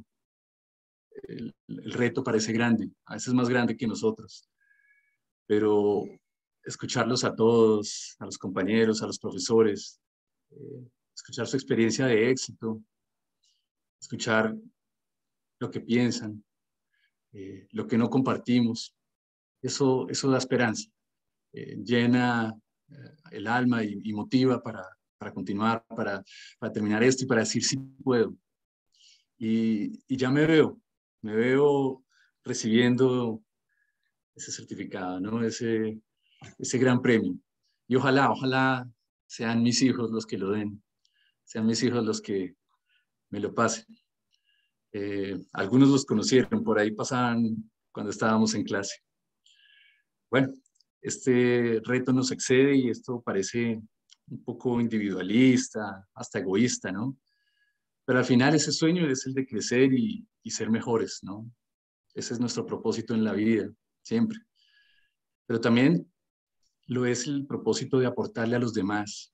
El, el reto parece grande, a veces más grande que nosotros, pero escucharlos a todos, a los compañeros, a los profesores, eh, escuchar su experiencia de éxito, escuchar lo que piensan, eh, lo que no compartimos, eso, eso da esperanza, eh, llena eh, el alma y, y motiva para, para continuar, para, para terminar esto y para decir sí puedo. Y, y ya me veo, me veo recibiendo ese certificado, ¿no? Ese, ese gran premio. Y ojalá, ojalá sean mis hijos los que lo den, sean mis hijos los que me lo pasen. Eh, algunos los conocieron, por ahí pasaban cuando estábamos en clase. Bueno, este reto nos excede y esto parece un poco individualista, hasta egoísta, ¿no? Pero al final ese sueño es el de crecer y, y ser mejores, ¿no? Ese es nuestro propósito en la vida, siempre. Pero también lo es el propósito de aportarle a los demás,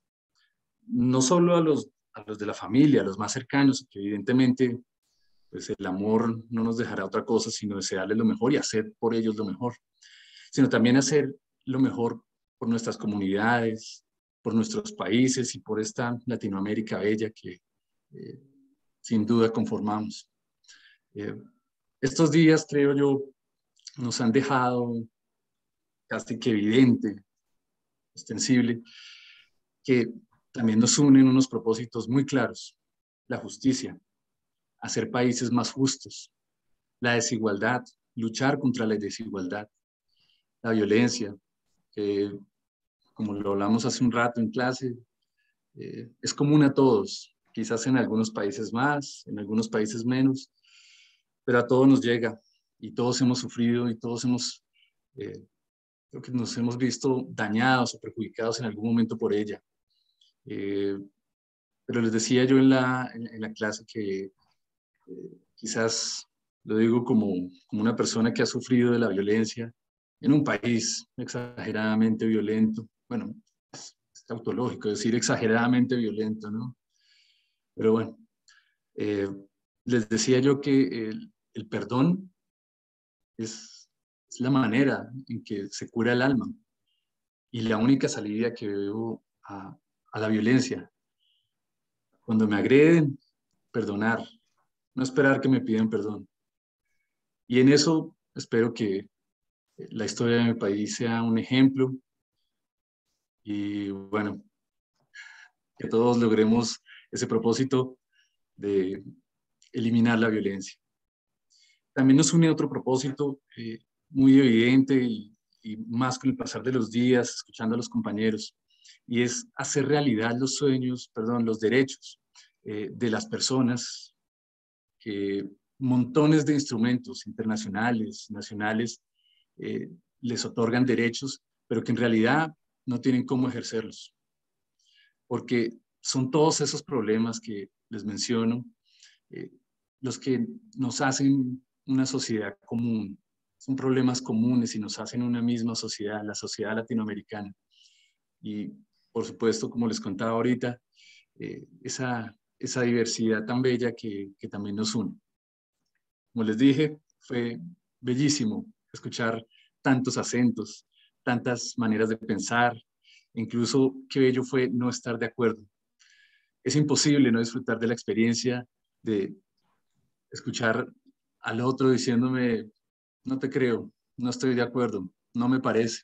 no solo a los, a los de la familia, a los más cercanos, que evidentemente pues el amor no nos dejará otra cosa sino desearles lo mejor y hacer por ellos lo mejor, sino también hacer lo mejor por nuestras comunidades, por nuestros países y por esta Latinoamérica bella que eh, sin duda conformamos. Eh, estos días, creo yo, nos han dejado casi que evidente, extensible, que también nos unen unos propósitos muy claros: la justicia, hacer países más justos, la desigualdad, luchar contra la desigualdad, la violencia, que como lo hablamos hace un rato en clase, eh, es común a todos, quizás en algunos países más, en algunos países menos, pero a todos nos llega y todos hemos sufrido y todos hemos, eh, creo que nos hemos visto dañados o perjudicados en algún momento por ella. Eh, pero les decía yo en la, en, en la clase que eh, quizás lo digo como, como una persona que ha sufrido de la violencia en un país exageradamente violento. Bueno, es, es tautológico decir exageradamente violento, ¿no? Pero bueno, eh, les decía yo que el, el perdón es, es la manera en que se cura el alma y la única salida que veo a, a la violencia. Cuando me agreden, perdonar. no esperar que me pidan perdón. Y en eso espero que la historia de mi país sea un ejemplo y bueno, que todos logremos ese propósito de eliminar la violencia. También nos une otro propósito eh, muy evidente y, y más con el pasar de los días, escuchando a los compañeros, y es hacer realidad los sueños, perdón, los derechos eh, de las personas que montones de instrumentos internacionales, nacionales, eh, les otorgan derechos, pero que en realidad no tienen cómo ejercerlos. Porque son todos esos problemas que les menciono, eh, los que nos hacen una sociedad común. Son problemas comunes y nos hacen una misma sociedad, la sociedad latinoamericana. Y, por supuesto, como les contaba ahorita, eh, esa, esa diversidad tan bella que, que también nos une. Como les dije, fue bellísimo escuchar tantos acentos, tantas maneras de pensar, incluso qué bello fue no estar de acuerdo. Es imposible no disfrutar de la experiencia de escuchar al otro diciéndome, no te creo, no estoy de acuerdo, no me parece.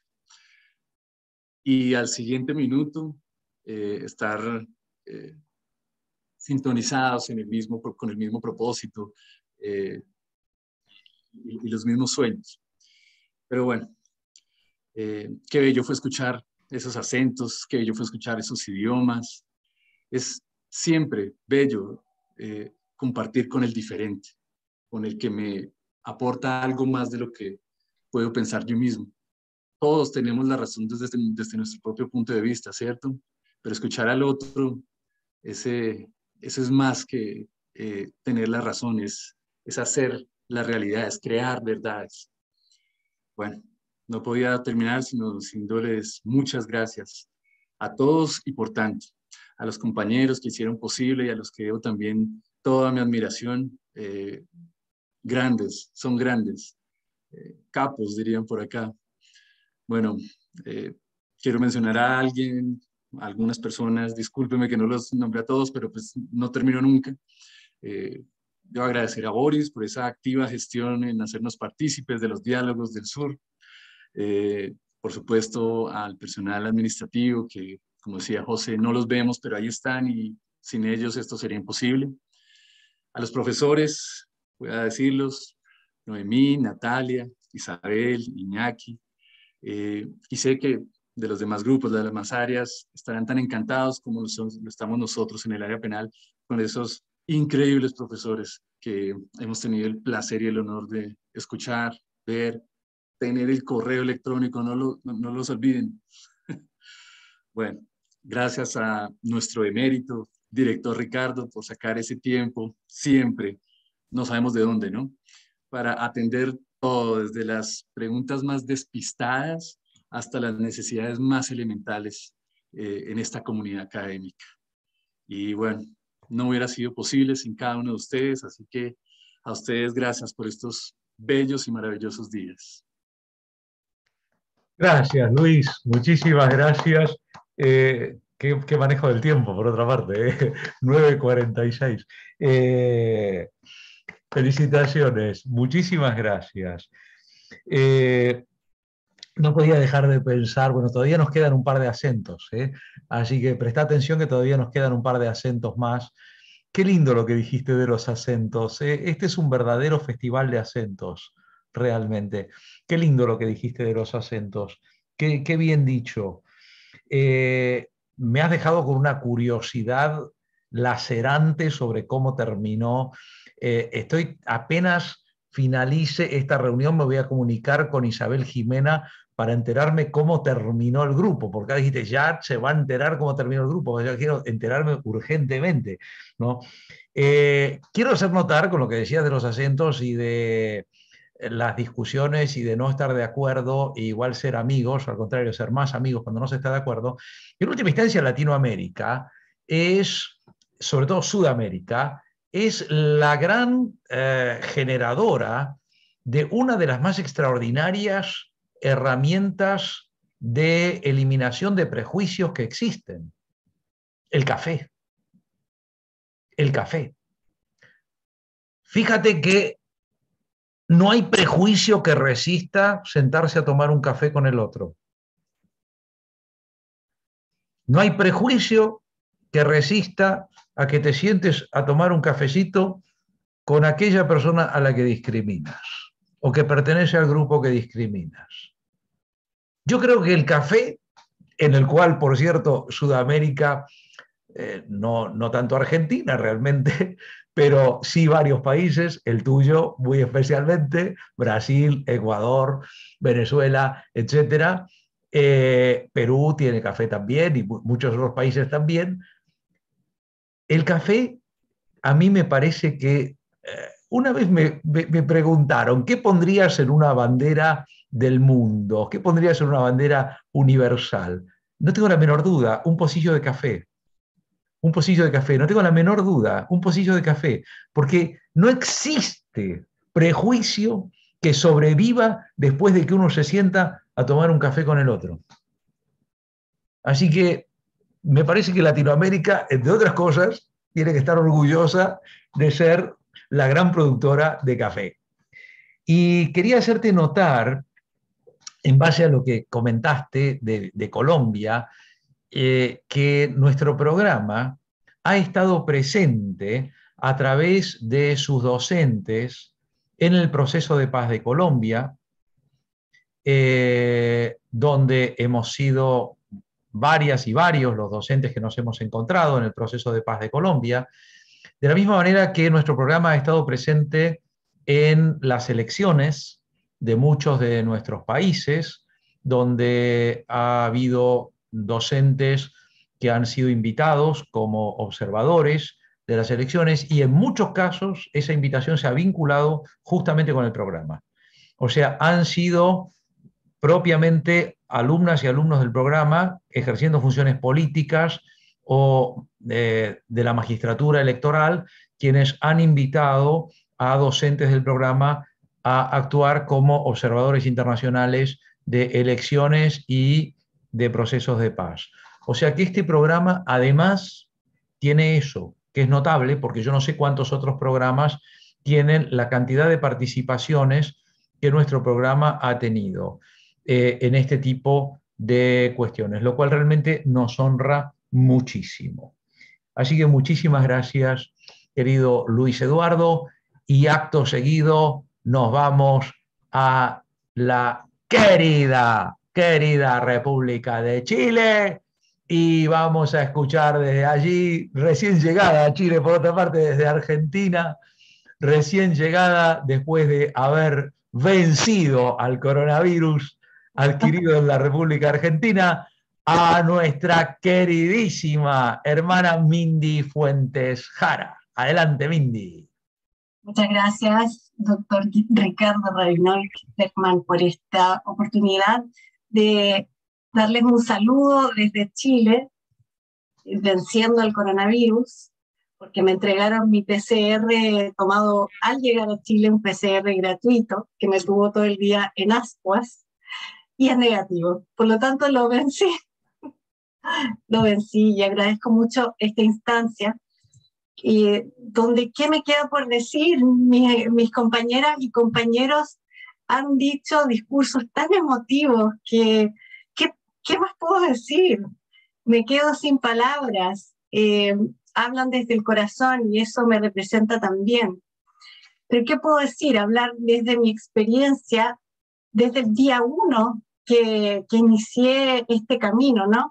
Y al siguiente minuto, eh, estar eh, sintonizados en el mismo, con el mismo propósito eh, y, y los mismos sueños. Pero bueno, eh, qué bello fue escuchar esos acentos, qué bello fue escuchar esos idiomas. Es siempre bello eh, compartir con el diferente, con el que me aporta algo más de lo que puedo pensar yo mismo. Todos tenemos la razón desde, desde nuestro propio punto de vista, ¿cierto? Pero escuchar al otro, ese, eso es más que eh, tener la razón, es, es hacer la realidad, es crear verdades. Bueno, no podía terminar sino diciéndoles muchas gracias a todos y por tanto, a los compañeros que hicieron posible y a los que debo también toda mi admiración. Eh, grandes, son grandes, eh, capos dirían por acá. Bueno, eh, quiero mencionar a alguien, a algunas personas, discúlpeme que no los nombre a todos, pero pues no termino nunca. Eh, debo agradecer a Boris por esa activa gestión en hacernos partícipes de los diálogos del sur. Eh, por supuesto, al personal administrativo, que como decía José, no los vemos, pero ahí están y sin ellos esto sería imposible. A los profesores, voy a decirlos, Noemí, Natalia, Isabel, Iñaki, eh, y sé que de los demás grupos, de las demás áreas, estarán tan encantados como lo, son, lo estamos nosotros en el área penal con esos increíbles profesores que hemos tenido el placer y el honor de escuchar, ver, tener el correo electrónico, no, lo, no, no los olviden. Bueno, gracias a nuestro emérito, director Ricardo, por sacar ese tiempo, siempre, no sabemos de dónde, ¿no? Para atender todo, desde las preguntas más despistadas hasta las necesidades más elementales eh, en esta comunidad académica. Y bueno, no hubiera sido posible sin cada uno de ustedes, así que a ustedes gracias por estos bellos y maravillosos días. Gracias, Luis, muchísimas gracias. Eh, qué, qué manejo del tiempo, por otra parte, ¿eh? nueve cuarenta y seis. Eh, felicitaciones, muchísimas gracias. Eh, no podía dejar de pensar, bueno, todavía nos quedan un par de acentos, ¿eh? Así que presta atención que todavía nos quedan un par de acentos más. Qué lindo lo que dijiste de los acentos, ¿eh? Este es un verdadero festival de acentos, realmente. Qué lindo lo que dijiste de los acentos, qué, qué bien dicho. Eh, me has dejado con una curiosidad lacerante sobre cómo terminó. Eh, estoy apenas finalice esta reunión, me voy a comunicar con Isabel Jimena para enterarme cómo terminó el grupo, porque ahora dijiste, ya se va a enterar cómo terminó el grupo, yo quiero enterarme urgentemente, ¿no? Eh, quiero hacer notar, con lo que decías de los acentos y de las discusiones y de no estar de acuerdo, e igual ser amigos, o al contrario, ser más amigos cuando no se está de acuerdo, en última instancia Latinoamérica es, sobre todo Sudamérica, es la gran eh, generadora de una de las más extraordinarias herramientas de eliminación de prejuicios que existen. El café. El café. Fíjate que no hay prejuicio que resista sentarse a tomar un café con el otro. No hay prejuicio que resista a que te sientes a tomar un cafecito con aquella persona a la que discriminas o que pertenece al grupo que discriminas. Yo creo que el café, en el cual, por cierto, Sudamérica, eh, no, no tanto Argentina realmente, pero sí varios países, el tuyo muy especialmente, Brasil, Ecuador, Venezuela, etcétera. Eh, Perú tiene café también y muchos otros países también. El café, a mí me parece que eh, una vez me, me, me preguntaron, ¿qué pondrías en una bandera del mundo? ¿Qué pondrías en una bandera universal? No tengo la menor duda, un pocillo de café. Un pocillo de café, no tengo la menor duda, un pocillo de café, porque no existe prejuicio que sobreviva después de que uno se sienta a tomar un café con el otro. Así que me parece que Latinoamérica, entre otras cosas, tiene que estar orgullosa de ser la gran productora de café. Y quería hacerte notar, en base a lo que comentaste de, de Colombia, eh, que nuestro programa ha estado presente a través de sus docentes en el proceso de paz de Colombia, eh, donde hemos sido varias y varios los docentes que nos hemos encontrado en el proceso de paz de Colombia, de la misma manera que nuestro programa ha estado presente en las elecciones de muchos de nuestros países, donde ha habido docentes que han sido invitados como observadores de las elecciones y en muchos casos esa invitación se ha vinculado justamente con el programa. O sea, han sido propiamente alumnas y alumnos del programa ejerciendo funciones políticas o de, de la magistratura electoral, quienes han invitado a docentes del programa a actuar como observadores internacionales de elecciones y de procesos de paz. O sea que este programa además tiene eso, que es notable, porque yo no sé cuántos otros programas tienen la cantidad de participaciones que nuestro programa ha tenido eh, en este tipo de cuestiones, lo cual realmente nos honra muchísimo. Así que muchísimas gracias, querido Luis Eduardo, y acto seguido nos vamos a la querida, querida República de Chile y vamos a escuchar desde allí, recién llegada a Chile, por otra parte desde Argentina, recién llegada después de haber vencido al coronavirus adquirido en la República Argentina, a nuestra queridísima hermana Mindy Fuentes Jara. Adelante, Mindy. Muchas gracias, doctor Ricardo Rabinowitz Bergman, por esta oportunidad de darles un saludo desde Chile, venciendo el coronavirus, porque me entregaron mi P C R tomado al llegar a Chile, un P C R gratuito, que me tuvo todo el día en ascuas, y es negativo. Por lo tanto, lo vencí. Lo vencí y agradezco mucho esta instancia. Y donde, ¿qué me queda por decir? Mis, mis compañeras y compañeros han dicho discursos tan emotivos que, ¿qué, qué más puedo decir? Me quedo sin palabras. Eh, hablan desde el corazón y eso me representa también. Pero ¿qué puedo decir? Hablar desde mi experiencia, desde el día uno que, que inicié este camino, ¿no?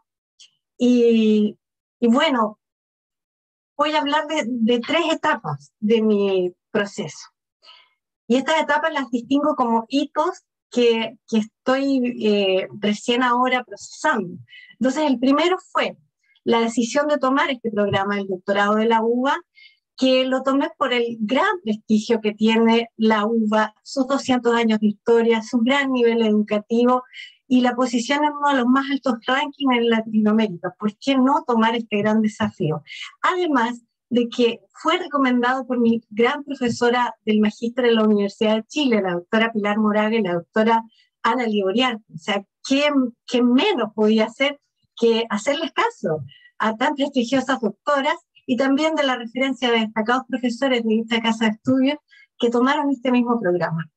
Y, y bueno, voy a hablar de, de tres etapas de mi proceso. Y estas etapas las distingo como hitos que, que estoy eh, recién ahora procesando. Entonces, el primero fue la decisión de tomar este programa, el doctorado de la U B A, que lo tomé por el gran prestigio que tiene la U B A, sus doscientos años de historia, su gran nivel educativo y la posición en uno de los más altos rankings en Latinoamérica. ¿Por qué no tomar este gran desafío? Además de que fue recomendado por mi gran profesora del magíster de la Universidad de Chile, la doctora Pilar Moraga y la doctora Ana Liboriarte. O sea, ¿qué, qué menos podía hacer que hacerles caso a tan prestigiosas doctoras y también de la referencia de destacados profesores de esta casa de estudios que tomaron este mismo programa.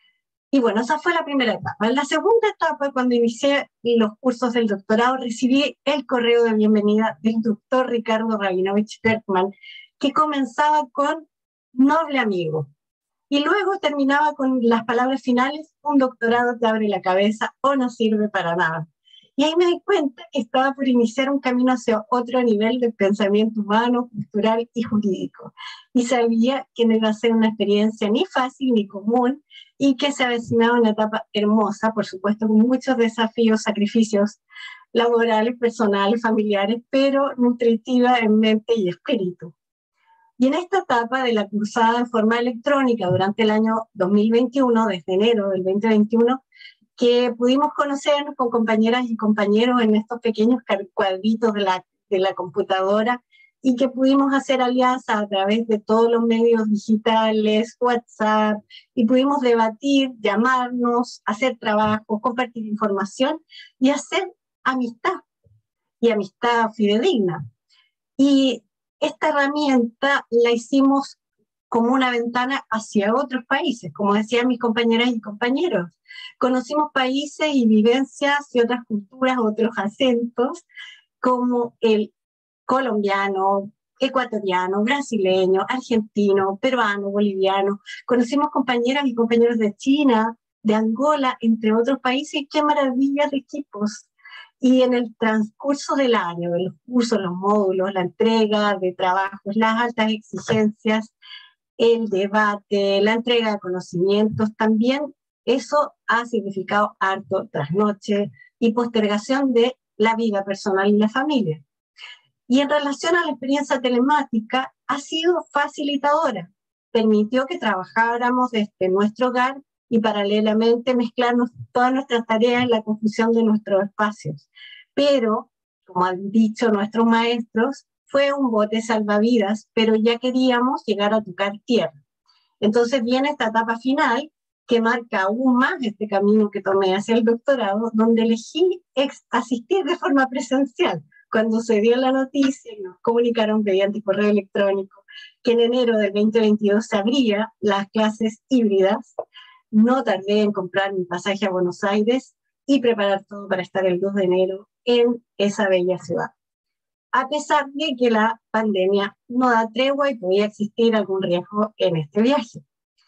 Y bueno, esa fue la primera etapa. En la segunda etapa, cuando inicié los cursos del doctorado, recibí el correo de bienvenida del doctor Ricardo Rabinovich Bergman, que comenzaba con noble amigo, y luego terminaba con las palabras finales: un doctorado te abre la cabeza o no sirve para nada. Y ahí me di cuenta que estaba por iniciar un camino hacia otro nivel de pensamiento humano, cultural y jurídico. Y sabía que no iba a ser una experiencia ni fácil ni común, y que se avecinaba una etapa hermosa, por supuesto, con muchos desafíos, sacrificios laborales, personales, familiares, pero nutritiva en mente y espíritu. Y en esta etapa de la cursada en forma electrónica durante el año dos mil veintiuno, desde enero del veinte veintiuno, que pudimos conocernos con compañeras y compañeros en estos pequeños cuadritos de la, de la computadora, y que pudimos hacer alianzas a través de todos los medios digitales, WhatsApp, y pudimos debatir, llamarnos, hacer trabajos, compartir información y hacer amistad, y amistad fidedigna. Y esta herramienta la hicimos como una ventana hacia otros países, como decían mis compañeras y compañeros. Conocimos países y vivencias y otras culturas, otros acentos, como el colombiano, ecuatoriano, brasileño, argentino, peruano, boliviano. Conocimos compañeras y compañeros de China, de Angola, entre otros países. ¡Qué maravilla de equipos! Y en el transcurso del año, de los cursos, los módulos, la entrega de trabajos, las altas exigencias, el debate, la entrega de conocimientos, también eso ha significado harto trasnoche y postergación de la vida personal y la familia. Y en relación a la experiencia telemática, ha sido facilitadora. Permitió que trabajáramos desde nuestro hogar y paralelamente mezclarnos todas nuestras tareas en la confusión de nuestros espacios. Pero, como han dicho nuestros maestros, fue un bote salvavidas, pero ya queríamos llegar a tocar tierra. Entonces viene esta etapa final que marca aún más este camino que tomé hacia el doctorado, donde elegí ex asistir de forma presencial. Cuando se dio la noticia y nos comunicaron mediante correo electrónico que en enero del veinte veintidós se abría las clases híbridas, no tardé en comprar mi pasaje a Buenos Aires y preparar todo para estar el dos de enero en esa bella ciudad. A pesar de que la pandemia no da tregua y podía existir algún riesgo en este viaje.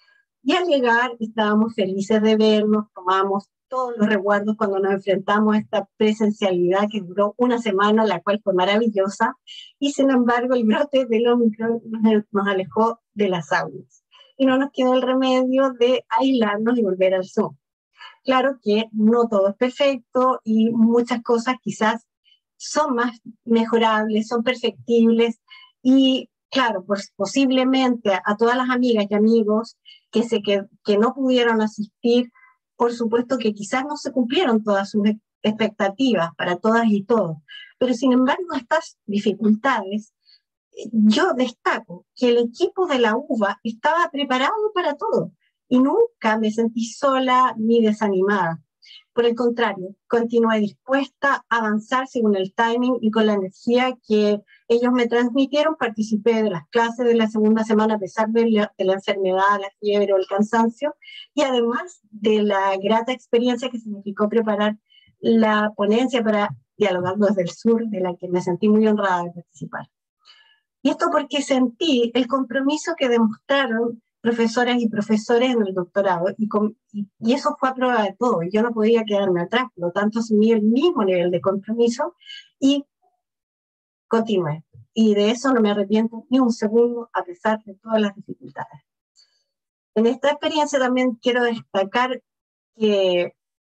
Y al llegar estábamos felices de vernos, tomamos todos los resguardos cuando nos enfrentamos a esta presencialidad que duró una semana, la cual fue maravillosa, y sin embargo el brote del Omicron nos alejó de las aulas. Y no nos quedó el remedio de aislarnos y volver al Zoom. Claro que no todo es perfecto y muchas cosas quizás son más mejorables, son perfectibles, y claro, pues posiblemente a, a todas las amigas y amigos que, se, que, que no pudieron asistir, por supuesto que quizás no se cumplieron todas sus expectativas para todas y todos, pero sin embargo estas dificultades, yo destaco que el equipo de la U B A estaba preparado para todo y nunca me sentí sola ni desanimada. Por el contrario, continué dispuesta a avanzar según el timing y con la energía que ellos me transmitieron. Participé de las clases de la segunda semana a pesar de la, de la enfermedad, la fiebre o el cansancio, y además de la grata experiencia que significó preparar la ponencia para Dialogar desde el Sur, de la que me sentí muy honrada de participar. Y esto porque sentí el compromiso que demostraron profesoras y profesores en el doctorado, y, con, y, y eso fue a prueba de todo, yo no podía quedarme atrás, por lo tanto asumí el mismo nivel de compromiso y continué. Y de eso no me arrepiento ni un segundo, a pesar de todas las dificultades. En esta experiencia también quiero destacar que,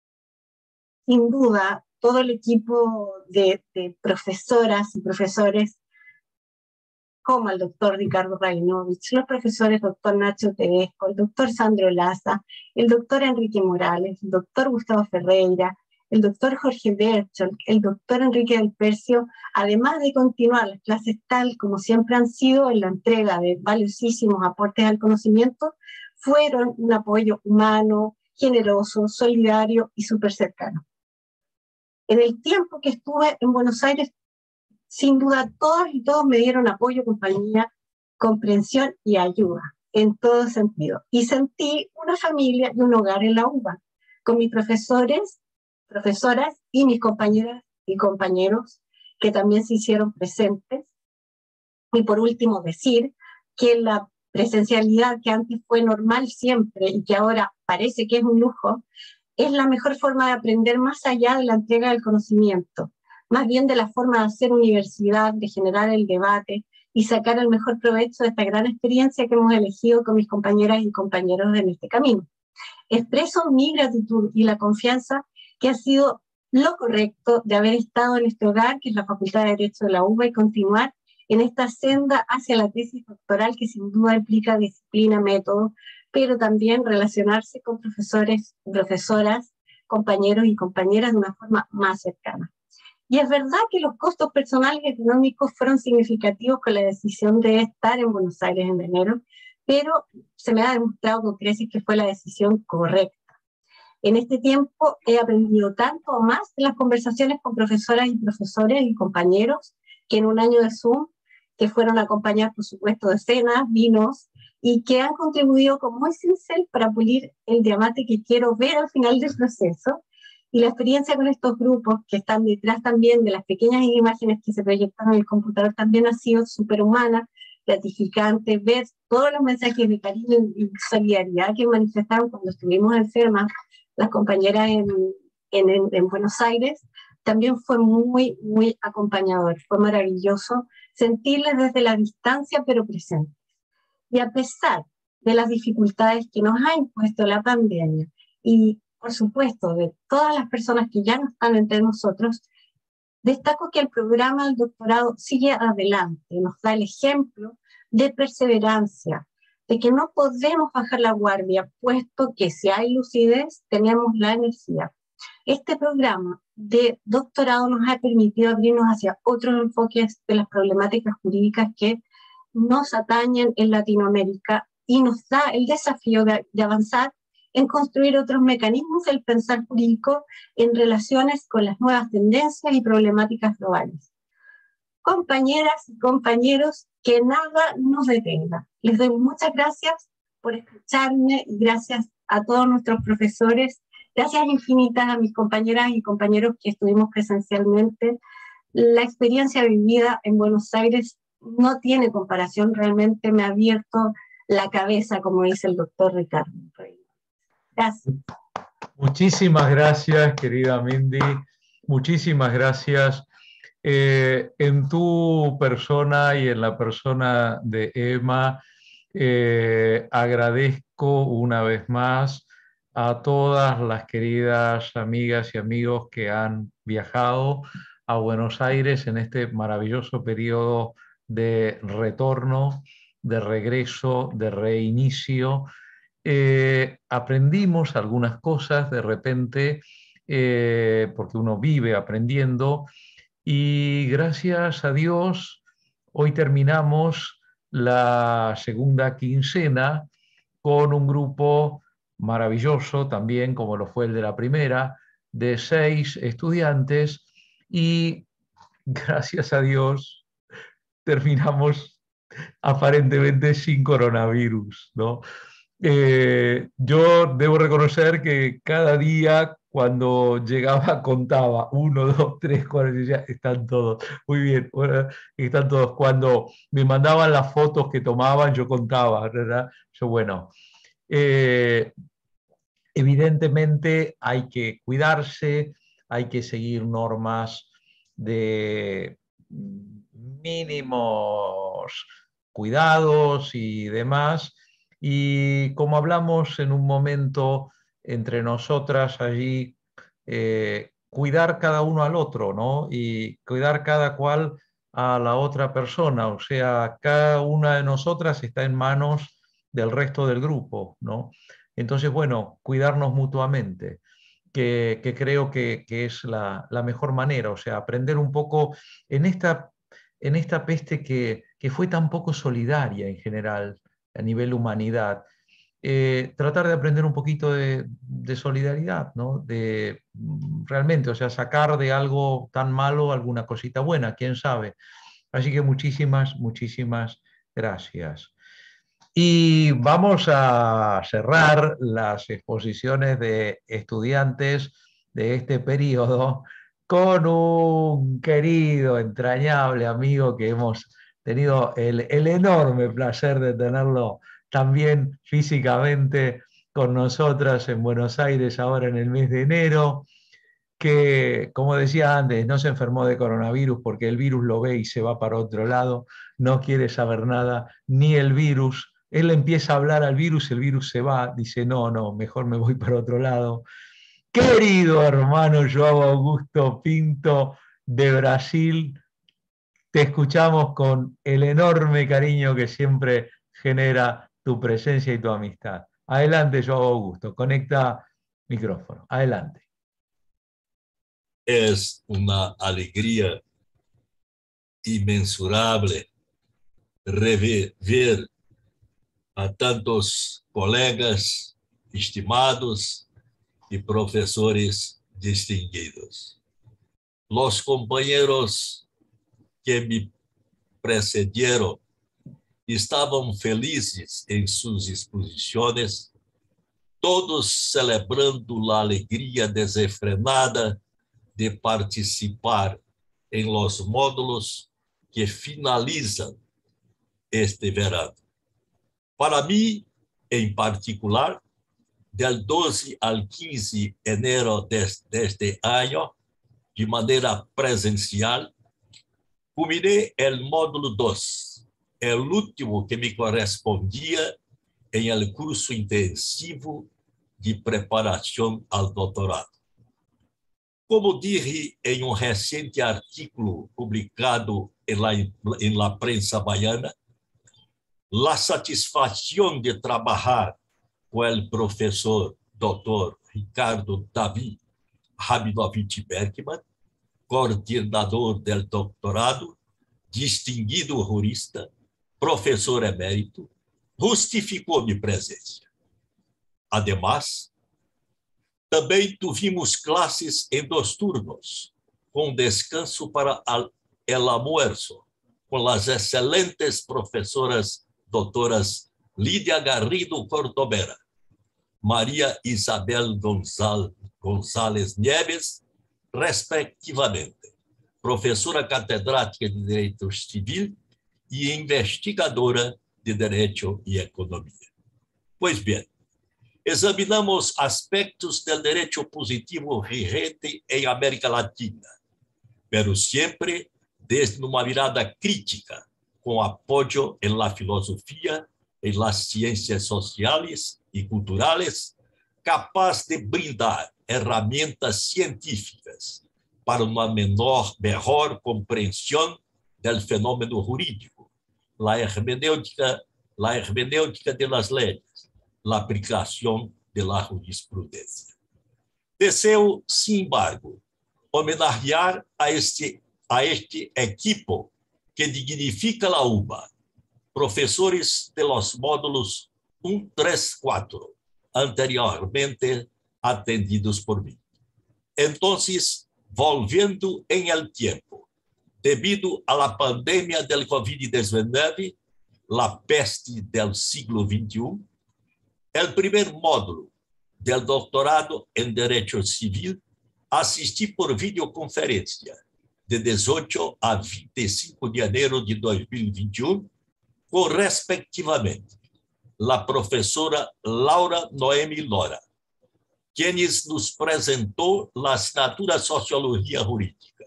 sin duda, todo el equipo de, de profesoras y profesores, como el doctor Ricardo Rabinovich, los profesores doctor Nacho Tedesco, el doctor Sandro Laza, el doctor Enrique Morales, el doctor Gustavo Ferreira, el doctor Jorge Berchol, el doctor Enrique del Percio, además de continuar las clases tal como siempre han sido en la entrega de valiosísimos aportes al conocimiento, fueron un apoyo humano, generoso, solidario y súper cercano. En el tiempo que estuve en Buenos Aires, sin duda todos y todos me dieron apoyo, compañía, comprensión y ayuda en todo sentido. Y sentí una familia y un hogar en la U B A, con mis profesores, profesoras y mis compañeras y compañeros que también se hicieron presentes. Y por último decir que la presencialidad que antes fue normal siempre y que ahora parece que es un lujo, es la mejor forma de aprender más allá de la entrega del conocimiento, más bien de la forma de hacer universidad, de generar el debate y sacar el mejor provecho de esta gran experiencia que hemos elegido con mis compañeras y compañeros en este camino. Expreso mi gratitud y la confianza que ha sido lo correcto de haber estado en este hogar, que es la Facultad de Derecho de la U B A, y continuar en esta senda hacia la tesis doctoral, que sin duda implica disciplina, método, pero también relacionarse con profesores, profesoras, compañeros y compañeras de una forma más cercana. Y es verdad que los costos personales y económicos fueron significativos con la decisión de estar en Buenos Aires en enero, pero se me ha demostrado con creces que fue la decisión correcta. En este tiempo he aprendido tanto o más de las conversaciones con profesoras y profesores y compañeros que en un año de Zoom, que fueron acompañados, por supuesto, de cenas, vinos, y que han contribuido con muy cincel para pulir el diamante que quiero ver al final del proceso. Y la experiencia con estos grupos que están detrás también de las pequeñas imágenes que se proyectan en el computador también ha sido superhumana, gratificante, ver todos los mensajes de cariño y solidaridad que manifestaron cuando estuvimos enfermas las compañeras en, en, en Buenos Aires. También fue muy, muy acompañador, fue maravilloso sentirles desde la distancia pero presentes. Y a pesar de las dificultades que nos ha impuesto la pandemia y, por supuesto, de todas las personas que ya no están entre nosotros, destaco que el programa del doctorado sigue adelante, nos da el ejemplo de perseverancia, de que no podemos bajar la guardia, puesto que si hay lucidez, tenemos la energía. Este programa de doctorado nos ha permitido abrirnos hacia otros enfoques de las problemáticas jurídicas que nos atañen en Latinoamérica y nos da el desafío de, de avanzar en construir otros mecanismos del pensar jurídico en relaciones con las nuevas tendencias y problemáticas globales. Compañeras y compañeros, que nada nos detenga. Les doy muchas gracias por escucharme y gracias a todos nuestros profesores. Gracias infinitas a mis compañeras y compañeros que estuvimos presencialmente. La experiencia vivida en Buenos Aires no tiene comparación, realmente me ha abierto la cabeza, como dice el doctor Ricardo. Gracias. Muchísimas gracias, querida Mindy. Muchísimas gracias. Eh, en tu persona y en la persona de Emma, eh, agradezco una vez más a todas las queridas amigas y amigos que han viajado a Buenos Aires en este maravilloso periodo de retorno, de regreso, de reinicio. Eh, aprendimos algunas cosas de repente, eh, porque uno vive aprendiendo, y gracias a Dios hoy terminamos la segunda quincena con un grupo maravilloso también, como lo fue el de la primera, de seis estudiantes, y gracias a Dios terminamos aparentemente sin coronavirus, ¿no? Eh, yo debo reconocer que cada día cuando llegaba contaba, uno, dos, tres, cuatro, y ya están todos, muy bien, bueno, están todos. Cuando me mandaban las fotos que tomaban, yo contaba, ¿verdad? Yo, bueno, eh, evidentemente hay que cuidarse, hay que seguir normas de mínimos cuidados y demás. Y como hablamos en un momento entre nosotras allí, eh, cuidar cada uno al otro, ¿no? Y cuidar cada cual a la otra persona, o sea, cada una de nosotras está en manos del resto del grupo, ¿no? Entonces, bueno, cuidarnos mutuamente, que, que creo que, que es la, la mejor manera, o sea, aprender un poco en esta, en esta peste que, que fue tan poco solidaria en general, a nivel humanidad. eh, tratar de aprender un poquito de, de solidaridad, ¿no? De realmente, o sea, sacar de algo tan malo alguna cosita buena, quién sabe. Así que muchísimas, muchísimas gracias. Y vamos a cerrar las exposiciones de estudiantes de este periodo con un querido, entrañable amigo que hemos tenido el, el enorme placer de tenerlo también físicamente con nosotras en Buenos Aires ahora en el mes de enero, que, como decía antes, no se enfermó de coronavirus porque el virus lo ve y se va para otro lado, no quiere saber nada, ni el virus. Él empieza a hablar al virus, el virus se va, dice, no, no, mejor me voy para otro lado. Querido hermano João Augusto Pinto de Brasil, te escuchamos con el enorme cariño que siempre genera tu presencia y tu amistad. Adelante, João Augusto, conecta micrófono. Adelante. Es una alegría inmensurable rever a tantos colegas estimados y profesores distinguidos. Los compañeros que me precedieron estaban felices en sus exposiciones, todos celebrando la alegría desenfrenada de participar en los módulos que finalizan este verano. Para mí, en particular, del doce al quince de enero de, de este año, de manera presencial, culminé el módulo dos, el último que me correspondía en el curso intensivo de preparación al doctorado. Como dije en un reciente artículo publicado en la, en la prensa baiana, la satisfacción de trabajar con el profesor doctor Ricardo David Rabinovich Bergman, coordenador del doctorado, distinguido jurista, profesor emérito, justificou mi presencia. Además, também tuvimos classes em dois turnos, com descanso para el almuerzo, com as excelentes professoras doutoras Lídia Garrido Cordobera, Maria Isabel Gonzal, González Nieves, respectivamente, professora catedrática de Direito Civil e investigadora de Direito e Economia. Pois bem, examinamos aspectos do direito positivo vigente em América Latina, pero sempre desde uma mirada crítica, com apoio em la filosofia, em las ciências sociais e culturais, capaz de brindar ferramentas científicas para uma menor, melhor compreensão do fenômeno jurídico, la hermenêutica, la hermenêutica de las leyes, la aplicação de la jurisprudência. Deseo, sin embargo, homenagear a este, a este equipo que dignifica la U B A, professores de los módulos um, três, quatro, anteriormente atendidos por mim. Entonces, volviendo en el tiempo, debido a la pandemia del COVID diecinueve, la peste del siglo veintiuno, el primer módulo del doctorado en Derecho Civil asistí por videoconferencia de dezoito a vinte e cinco de enero de dois mil e vinte e um, con respectivamente la profesora Laura Noemi Lora, quienes nos presentó la asignatura Sociología Jurídica.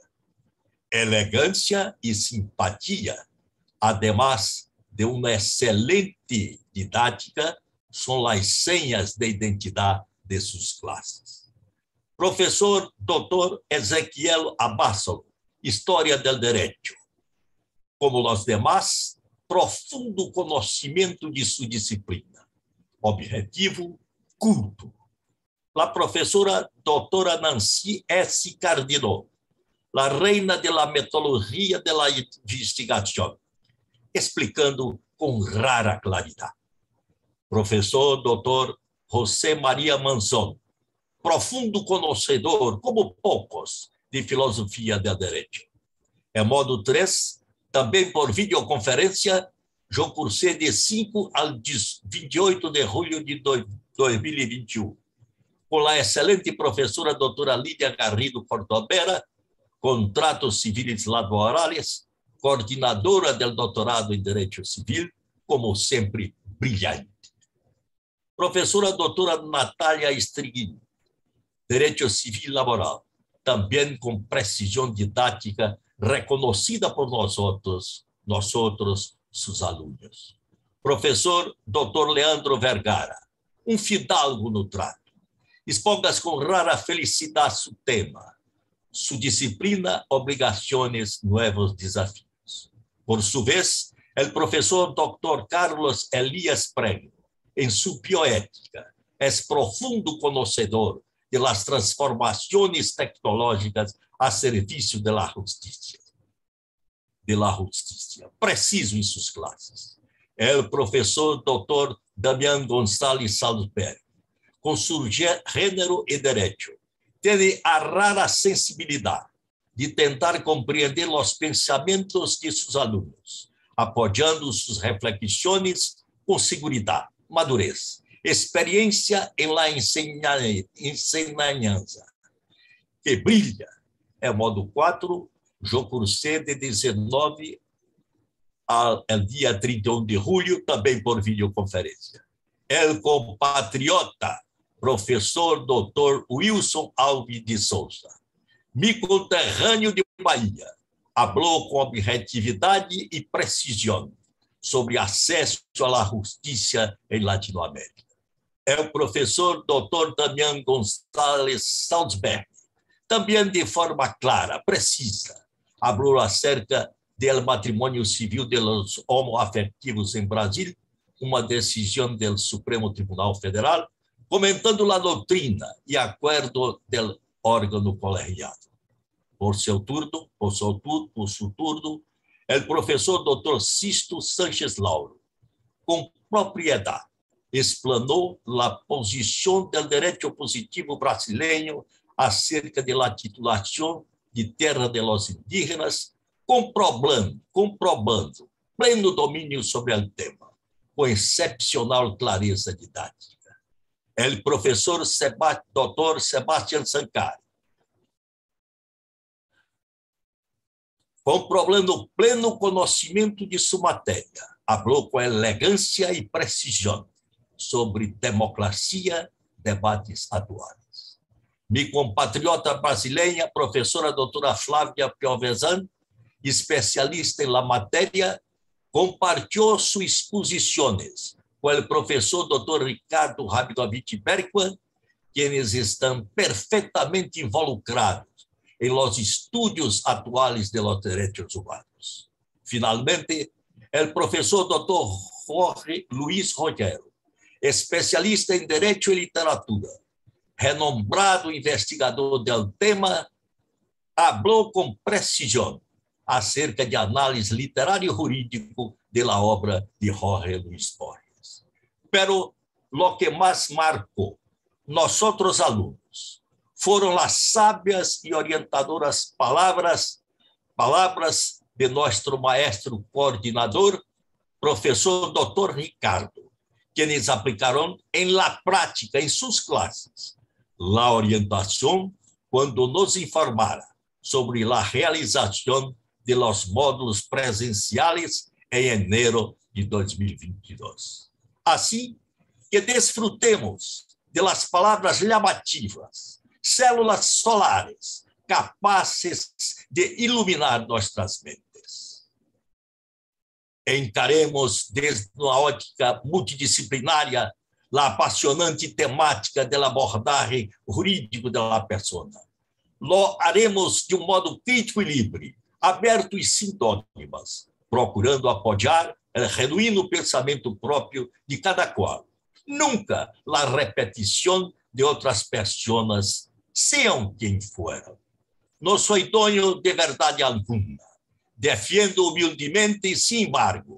Elegancia y simpatía, además de una excelente didáctica, son las señas de identidad de sus clases. Profesor doctor Ezequiel Abássolo, Historia del Derecho. Como los demás, profundo conhecimento de sua disciplina. Objetivo, culto. La professora doutora Nancy S. Cardinal, la reina de la metodologia de la investigação, explicando com rara claridade. professor doutor José Maria Manzón, profundo conhecedor, como poucos, de filosofia do direito. Em modo três, também por videoconferência, eu cursei de cinco ao vinte e oito de julho de dois mil e vinte e um, com a excelente professora doutora Lídia Garrido Cordobera, contratos civis laborais, coordenadora do doutorado em Direito Civil, como sempre, brilhante. Professora doutora Natália Striguin, Direito Civil Laboral, também com precisão didática reconhecida por nós outros, nós outros, seus alunos. Professor doutor Leandro Vergara, um fidalgo no trato. Expongas com rara felicidade seu tema, sua disciplina, obrigações, novos desafios. Por sua vez, o professor doutor Carlos Elias Prego, em sua bioética, é profundo conhecedor de las transformações tecnológicas a serviço de la justiça. De la justiça, preciso em suas classes. É o professor doutor Damián González Salzberg, com seu gênero e direito, tem a rara sensibilidade de tentar compreender os pensamentos de seus alunos, apoiando suas reflexões com segurança, madurez, experiência em la enseñanza, que brilha. É modo quatro, eu cursei de dezenove ao dia trinta e um de julho, também por videoconferência. El compatriota, professor doutor Wilson Alves de Souza, meu conterrâneo de Bahia, falou com objetividade e precisão sobre acesso à justiça em Latinoamérica. É o professor doutor Damián González Salzberg, também de forma clara, precisa, falou acerca do matrimônio civil de los homoafetivos em Brasil, uma decisão do Supremo Tribunal Federal, comentando a doutrina e acordo do órgão colegiado. Por seu turno, por seu turno, por seu turno, o professor doutor Sisto Sánchez Lauro, com propriedade, explanou a posição do direito positivo brasileiro acerca da titulação de terra de los indígenas, comprovando, comprovando pleno domínio sobre o tema, com excepcional clareza didática. O professor doutor Sebastián Sancari, comprovando pleno conhecimento de sua matéria, falou com elegância e precisão sobre democracia, debates atuais. Minha compatriota brasileira, professora doutora Flávia Piovesan, especialista em la matéria, compartilhou suas exposições com o professor doutor Ricardo Rabinovich Bergman, quienes estão perfeitamente involucrados em los estudos atuais de los direitos humanos. Finalmente, o professor doutor Jorge Luiz Rogero, especialista em Direito e Literatura, renombrado investigador do tema, falou com precisão acerca de análise literário-jurídico da obra de Jorge Luis Borges. Pero lo que mais marcou nosotros alunos foram as sábias e orientadoras palavras, palavras de nosso maestro coordenador, professor doutor Ricardo, quienes aplicaram em la prática, em suas classes, la orientação quando nos informara sobre a realização de los módulos presenciales em enero de dois mil e vinte e dois. Assim que desfrutemos de las palavras llamativas, células solares, capazes de iluminar nossas mentes. Encaremos desde uma ótica multidisciplinária a apaixonante temática da abordagem jurídica da persona. Lo haremos de um modo crítico e livre, aberto e sem dogmas, procurando apoiar o genuíno pensamento próprio de cada qual. Nunca a repetição de outras pessoas, sejam quem foram. Não sou dono de verdade alguma. Defendo humildemente e, sem embargo,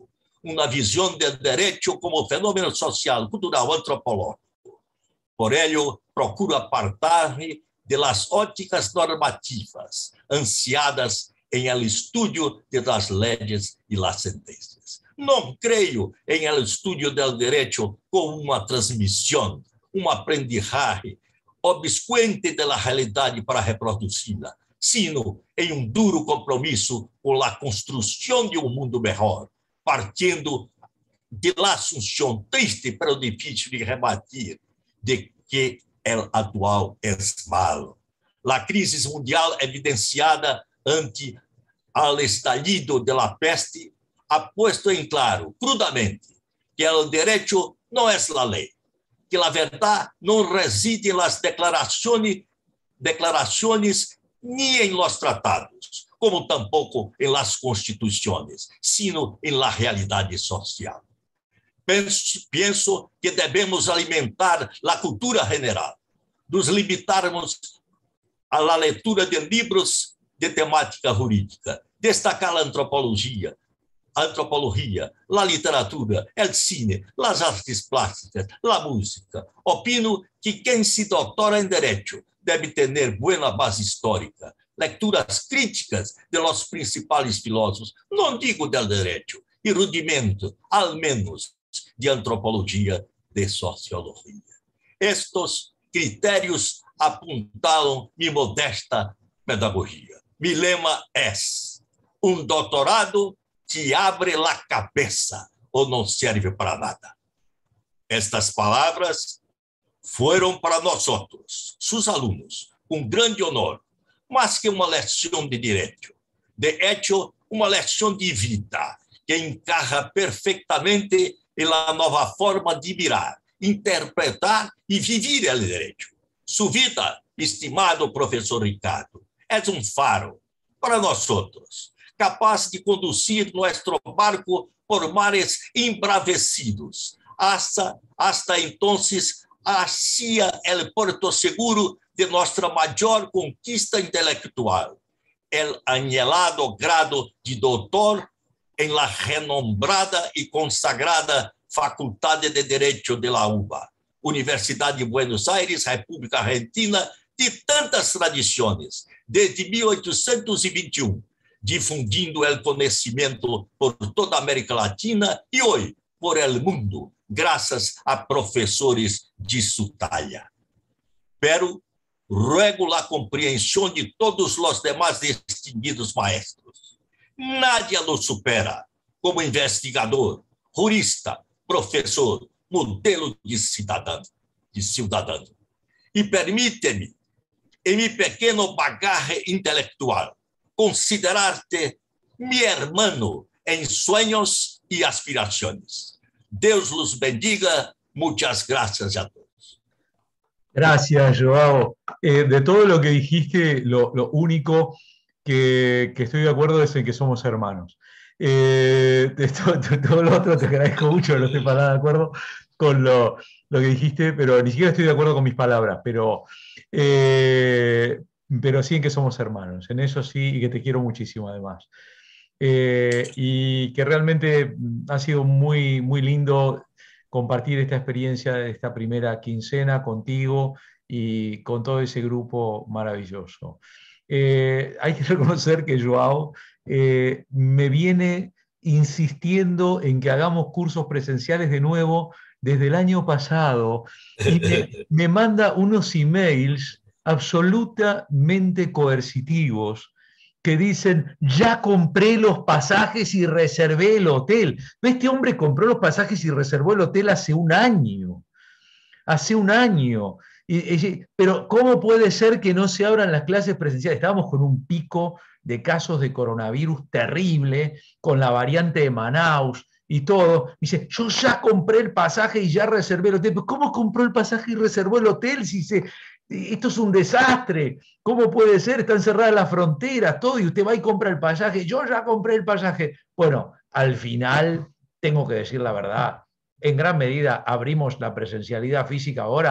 una visión del derecho como fenómeno social, cultural, antropológico. Por ello, procuro apartar-me de las ópticas normativas, ansiadas en el estudio de las leyes y las sentencias. No creo en el estudio del derecho como una transmisión, un aprendizaje obscuente de la realidad para reproducirla, sino en un duro compromiso con la construcción de un mundo mejor, partiendo de la asunción triste pero difícil de rebatir de que el actual es malo. La crisis mundial evidenciada ante el estallido de la peste ha puesto en claro, crudamente, que el derecho no es la ley, que la verdad no reside en las declaraciones, declaraciones ni en los tratados, como tampoco en las constituciones, sino en la realidad social. Penso, penso que devemos alimentar a cultura general, nos limitarmos à leitura de livros de temática jurídica, destacar a antropologia, a antropologia, a literatura, o cine, as artes plásticas, a música. Opino que quem se doutora em direito deve ter boa base histórica, leituras críticas de los principais filósofos, não digo del direito, e rudimento, al menos, de antropologia, de sociologia. Estos critérios apuntalam mi modesta pedagogia. Mi lema é: um doutorado te abre la cabeça ou não serve para nada. Estas palavras foram para nós outros, seus alunos, um grande honor, mais que uma leção de direito. De hecho, uma leção de vida que encaja perfeitamente em la nova forma de mirar, interpretar e viver o direito. Sua vida, estimado professor Ricardo, é um faro para nós outros, capaz de conduzir nosso barco por mares embravecidos, hasta, hasta entonces hacia el porto seguro de nossa maior conquista intelectual, el anhelado grado de doutor em la renombrada e consagrada Faculdade de Direito de la U B A, Universidade de Buenos Aires, República Argentina, de tantas tradições, desde mil oitocentos e vinte e um, difundindo o conhecimento por toda a América Latina e hoje por el mundo, graças a professores de sua talla. Pero ruego a compreensão de todos os demais distinguidos maestros. Nadie lo supera como investigador, jurista, professor, modelo de cidadão, de cidadão. E permite-me, em meu pequeno bagaje intelectual, considerar-te mi hermano em sonhos e aspirações. Deus los bendiga. Muchas gracias a todos. Gracias, Joao. Eh, de todo lo que dijiste, lo, lo único que, que estoy de acuerdo es en que somos hermanos. Eh, de todo, de todo lo otro te agradezco mucho, no estoy para nada de acuerdo con lo, lo que dijiste, pero ni siquiera estoy de acuerdo con mis palabras, pero, eh, pero sí en que somos hermanos, en eso sí, y que te quiero muchísimo además. Eh, y que realmente ha sido muy, muy lindo compartir esta experiencia de esta primera quincena contigo y con todo ese grupo maravilloso. Eh, hay que reconocer que Joao eh, me viene insistiendo en que hagamos cursos presenciales de nuevo desde el año pasado y me, me manda unos emails absolutamente coercitivos que dicen: ya compré los pasajes y reservé el hotel. Este hombre compró los pasajes y reservó el hotel hace un año. Hace un año. Y, y, pero ¿cómo puede ser que no se abran las clases presenciales? Estábamos con un pico de casos de coronavirus terrible, con la variante de Manaus y todo. Dice: yo ya compré el pasaje y ya reservé el hotel. ¿Pero cómo compró el pasaje y reservó el hotel? Si se, esto es un desastre. ¿Cómo puede ser? Están cerradas las fronteras, todo, y usted va y compra el pasaje. Yo ya compré el pasaje. Bueno, al final, tengo que decir la verdad, en gran medida abrimos la presencialidad física ahora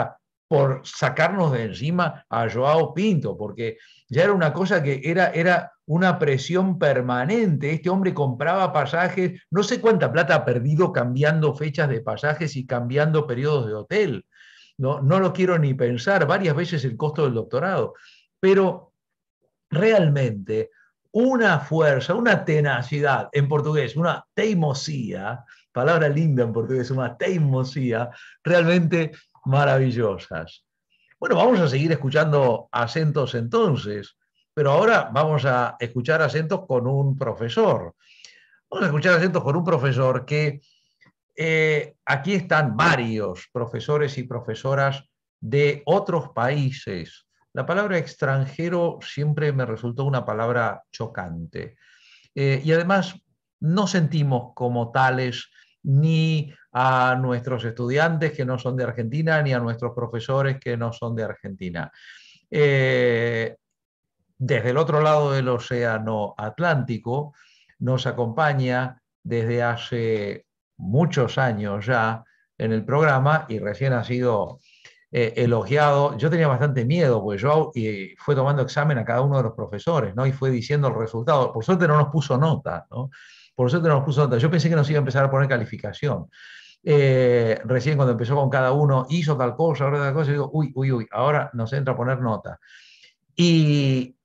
por sacarnos de encima a Joao Pinto, porque ya era una cosa que era, era una presión permanente. Este hombre compraba pasajes, no sé cuánta plata ha perdido cambiando fechas de pasajes y cambiando periodos de hotel. No, no lo quiero ni pensar, varias veces el costo del doctorado. Pero realmente una fuerza, una tenacidad, en portugués, una teimosía, palabra linda en portugués, una teimosía, realmente maravillosas. Bueno, vamos a seguir escuchando acentos entonces, pero ahora vamos a escuchar acentos con un profesor. Vamos a escuchar acentos con un profesor que eh, aquí están varios profesores y profesoras de otros países. La palabra extranjero siempre me resultó una palabra chocante. Eh, y además no sentimos como tales ni a nuestros estudiantes que no son de Argentina, ni a nuestros profesores que no son de Argentina. Eh, desde el otro lado del océano Atlántico nos acompaña desde hace muchos años ya en el programa y recién ha sido eh, elogiado. Yo tenía bastante miedo, porque yo y fue tomando examen a cada uno de los profesores, ¿no? Y fue diciendo el resultado. Por suerte no nos puso nota, ¿no? Por suerte no nos puso nota. Yo pensé que nos iba a empezar a poner calificación. Eh, recién cuando empezó con cada uno, hizo tal cosa, ahora tal cosa, y digo, uy, uy, uy, ahora nos entra a poner nota. Y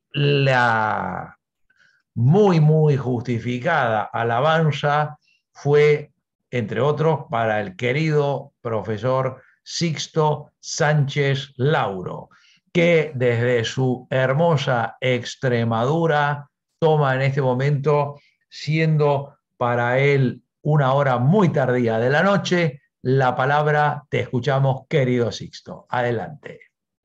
la muy, muy justificada alabanza fue, entre otros, para el querido profesor Sixto Sánchez Lauro, que desde su hermosa Extremadura toma en este momento, siendo para él una hora muy tardía de la noche, la palabra. Te escuchamos, querido Sixto. Adelante.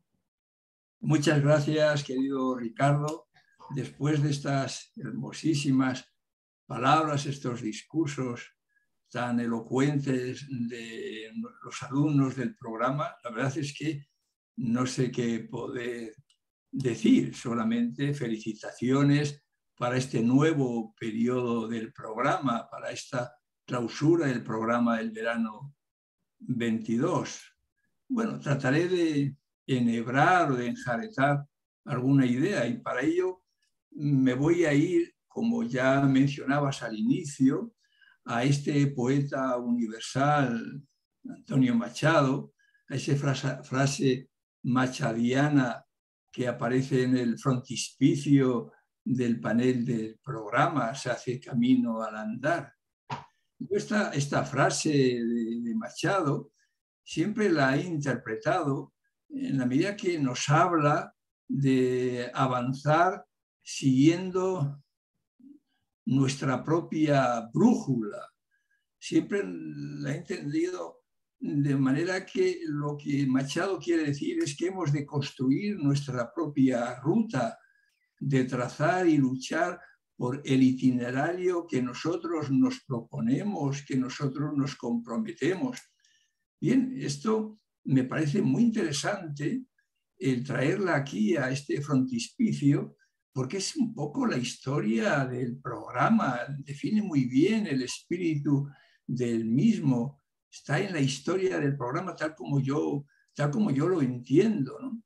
Muchas gracias, querido Ricardo. Después de estas hermosísimas palabras, estos discursos tan elocuentes de los alumnos del programa, la verdad es que no sé qué poder decir, solamente felicitaciones para este nuevo periodo del programa, para esta clausura del programa del verano veintidós. Bueno, trataré de enhebrar o de enjaretar alguna idea y para ello me voy a ir, como ya mencionabas al inicio, a este poeta universal, Antonio Machado, a esa frase, frase machadiana que aparece en el frontispicio del panel del programa, se hace camino al andar. Esta, esta frase de, de Machado siempre la he interpretado en la medida que nos habla de avanzar siguiendo nuestra propia brújula. Siempre la he entendido de manera que lo que Machado quiere decir es que hemos de construir nuestra propia ruta, de trazar y luchar por el itinerario que nosotros nos proponemos, que nosotros nos comprometemos. Bien, esto me parece muy interesante el traerla aquí a este frontispicio, porque es un poco la historia del programa, define muy bien el espíritu del mismo, está en la historia del programa tal como yo, tal como yo lo entiendo, ¿no?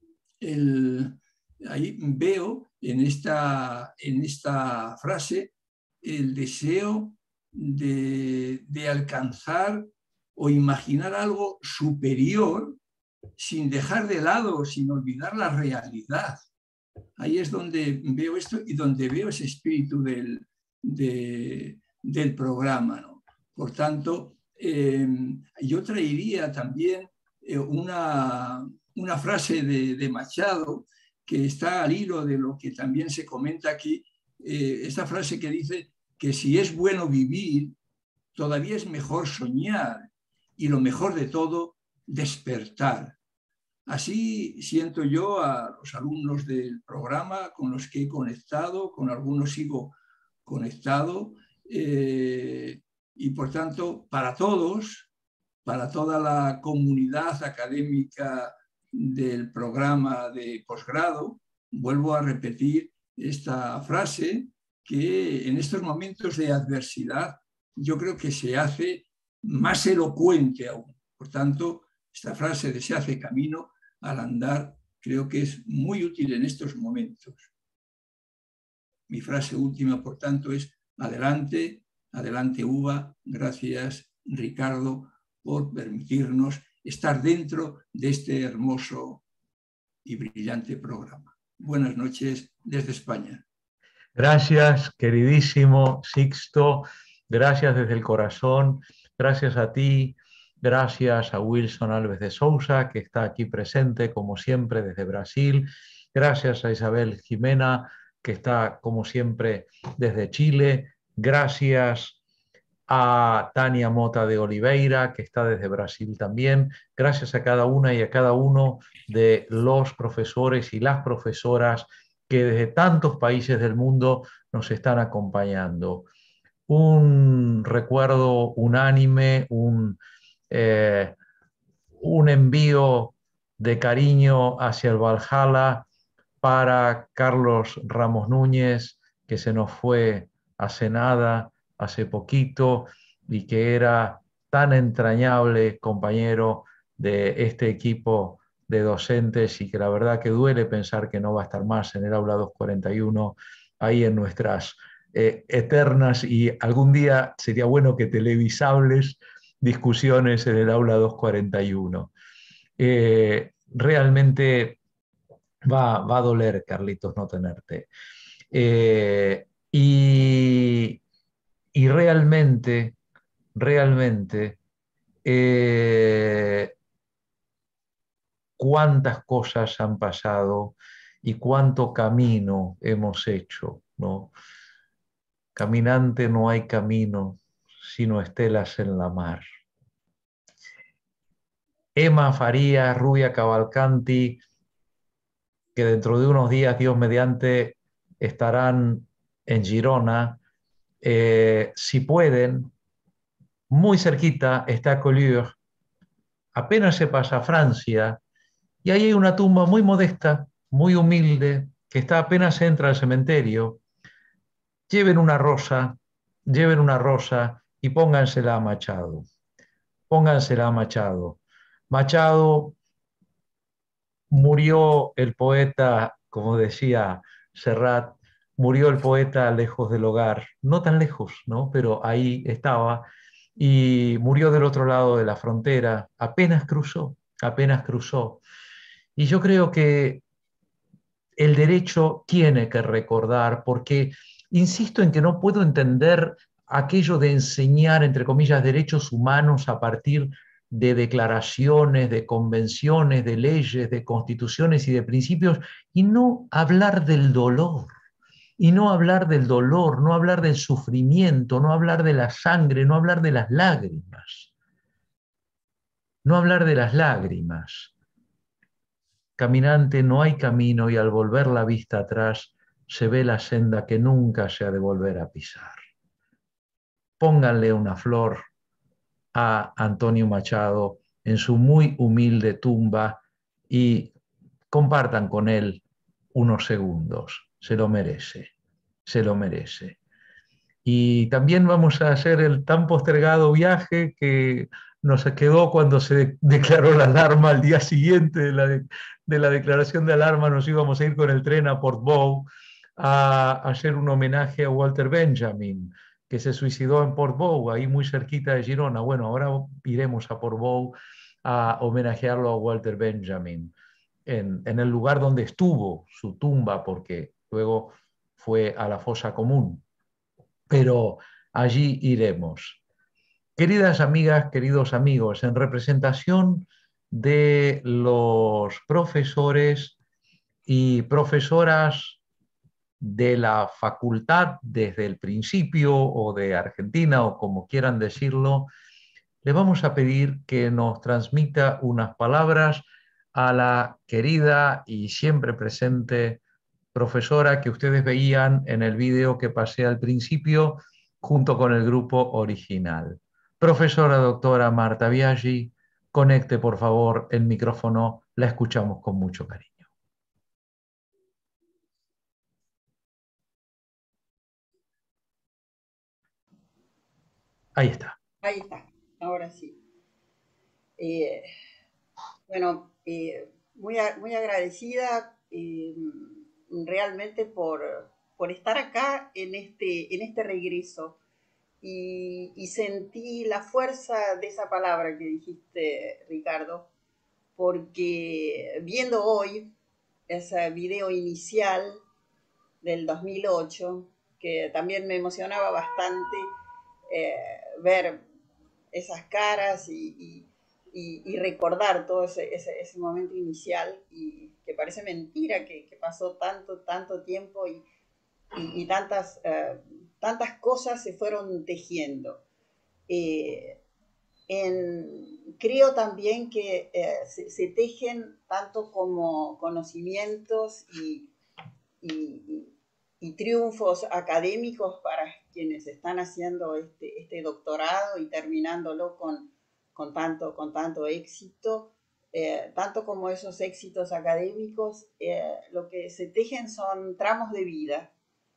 El, ahí veo en esta, en esta frase el deseo de, de alcanzar o imaginar algo superior sin dejar de lado, sin olvidar la realidad. Ahí es donde veo esto y donde veo ese espíritu del, de, del programa, ¿no? Por tanto, eh, yo traería también eh, una, una frase de, de Machado que está al hilo de lo que también se comenta aquí, eh, esta frase que dice que si es bueno vivir, todavía es mejor soñar y lo mejor de todo, despertar. Así siento yo a los alumnos del programa con los que he conectado, con algunos sigo conectado, eh, y por tanto, para todos, para toda la comunidad académica del programa de posgrado, vuelvo a repetir esta frase que en estos momentos de adversidad yo creo que se hace más elocuente aún. Por tanto, Esta frase de se hace camino al andar creo que es muy útil en estos momentos. Mi frase última, por tanto, es adelante, adelante Uva, gracias Ricardo por permitirnos estar dentro de este hermoso y brillante programa. Buenas noches desde España. Gracias, queridísimo Sixto, gracias desde el corazón, gracias a ti, gracias a Wilson Alves de Sousa, que está aquí presente, como siempre, desde Brasil, gracias a Isabel Jimena, que está, como siempre, desde Chile, gracias a Tania Mota de Oliveira, que está desde Brasil también, gracias a cada una y a cada uno de los profesores y las profesoras que desde tantos países del mundo nos están acompañando. Un recuerdo unánime, un, eh, un envío de cariño hacia el Valhalla para Carlos Ramos Núñez, que se nos fue hace nada, hace poquito, y que era tan entrañable compañero de este equipo de docentes y que la verdad que duele pensar que no va a estar más en el aula doscientos cuarenta y uno, ahí en nuestras eh, eternas y algún día sería bueno que televisables discusiones en el aula doscientos cuarenta y uno. Eh, realmente va, va a doler, Carlitos, no tenerte. Eh, y, y realmente, realmente, eh, cuántas cosas han pasado y cuánto camino hemos hecho, ¿no? Caminante no hay camino, sino estelas en la mar. Emma Farías, Rubia Cavalcanti, que dentro de unos días, Dios mediante, estarán en Girona, eh, si pueden, muy cerquita está Collioure, apenas se pasa a Francia, y ahí hay una tumba muy modesta, muy humilde, que está apenas entra al cementerio. Lleven una rosa, lleven una rosa y póngansela a Machado. Póngansela a Machado. Machado murió el poeta, como decía Serrat, murió el poeta lejos del hogar, no tan lejos, ¿no? Pero ahí estaba, y murió del otro lado de la frontera, apenas cruzó, apenas cruzó. Y yo creo que el derecho tiene que recordar, porque insisto en que no puedo entender aquello de enseñar, entre comillas, derechos humanos a partir de declaraciones, de convenciones, de leyes, de constituciones y de principios, y no hablar del dolor, y no hablar del dolor, no hablar del sufrimiento, no hablar de la sangre, no hablar de las lágrimas, no hablar de las lágrimas. Caminante no hay camino y al volver la vista atrás se ve la senda que nunca se ha de volver a pisar. Pónganle una flor a Antonio Machado en su muy humilde tumba y compartan con él unos segundos. Se lo merece, se lo merece. Y también vamos a hacer el tan postergado viaje que nos quedó cuando se declaró la alarma al día siguiente de la, de, de la declaración de alarma. Nos íbamos a ir con el tren a Portbou a, a hacer un homenaje a Walter Benjamin, que se suicidó en Portbou, ahí muy cerquita de Girona. Bueno, ahora iremos a Portbou a homenajearlo a Walter Benjamin, en, en el lugar donde estuvo su tumba, porque luego fue a la fosa común. Pero allí iremos. Queridas amigas, queridos amigos, en representación de los profesores y profesoras de la facultad desde el principio o de Argentina o como quieran decirlo, le vamos a pedir que nos transmita unas palabras a la querida y siempre presente profesora que ustedes veían en el vídeo que pasé al principio junto con el grupo original. Profesora doctora Marta Biaggi, conecte por favor el micrófono, la escuchamos con mucho cariño. Ahí está. Ahí está, ahora sí. Eh, Bueno, eh, muy, muy agradecida eh, realmente por, por estar acá en este, en este regreso. Y, y sentí la fuerza de esa palabra que dijiste, Ricardo, porque viendo hoy ese video inicial del dos mil ocho, que también me emocionaba bastante eh, ver esas caras y, y, y, y recordar todo ese, ese, ese, momento inicial, y que parece mentira que, que pasó tanto, tanto tiempo y, y, y tantas, uh, tantas cosas se fueron tejiendo. Eh, en, creo también que eh, se, se, tejen tanto como conocimientos y, y, y, triunfos académicos para quienes están haciendo este, este doctorado y terminándolo con, con, tanto, con tanto éxito. Eh, tanto como esos éxitos académicos, eh, lo que se tejen son tramos de vida.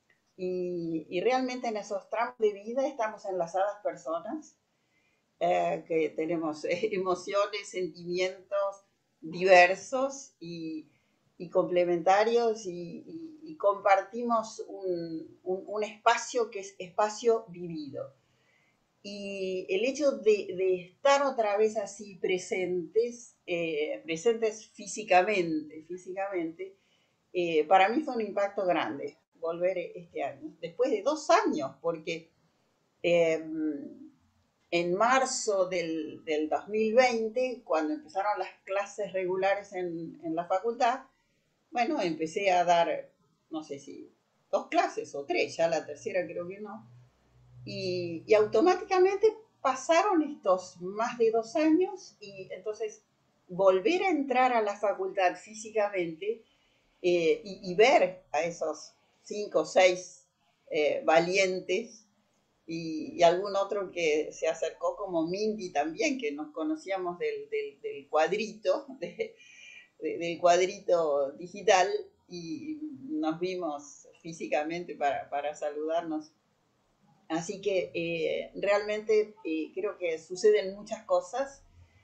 Y, y realmente en esos tramos de vida estamos enlazadas personas eh, que tenemos eh, emociones, sentimientos diversos y, y complementarios, y, y, y compartimos un, un, un espacio que es espacio vivido. Y el hecho de, de estar otra vez así presentes, eh, presentes físicamente, físicamente eh, para mí fue un impacto grande volver este año, después de dos años, porque eh, en marzo del, del dos mil veinte, cuando empezaron las clases regulares en, en la facultad, bueno, empecé a dar, no sé si dos clases o tres, ya la tercera creo que no, y, y automáticamente pasaron estos más de dos años, y entonces volver a entrar a la facultad físicamente eh, y, y ver a esos cinco o seis eh, valientes, y, y algún otro que se acercó como Mindy también, que nos conocíamos del, del, del cuadrito, de, de, del cuadrito digital, y nos vimos físicamente para, para saludarnos. Así que eh, realmente eh, creo que suceden muchas cosas,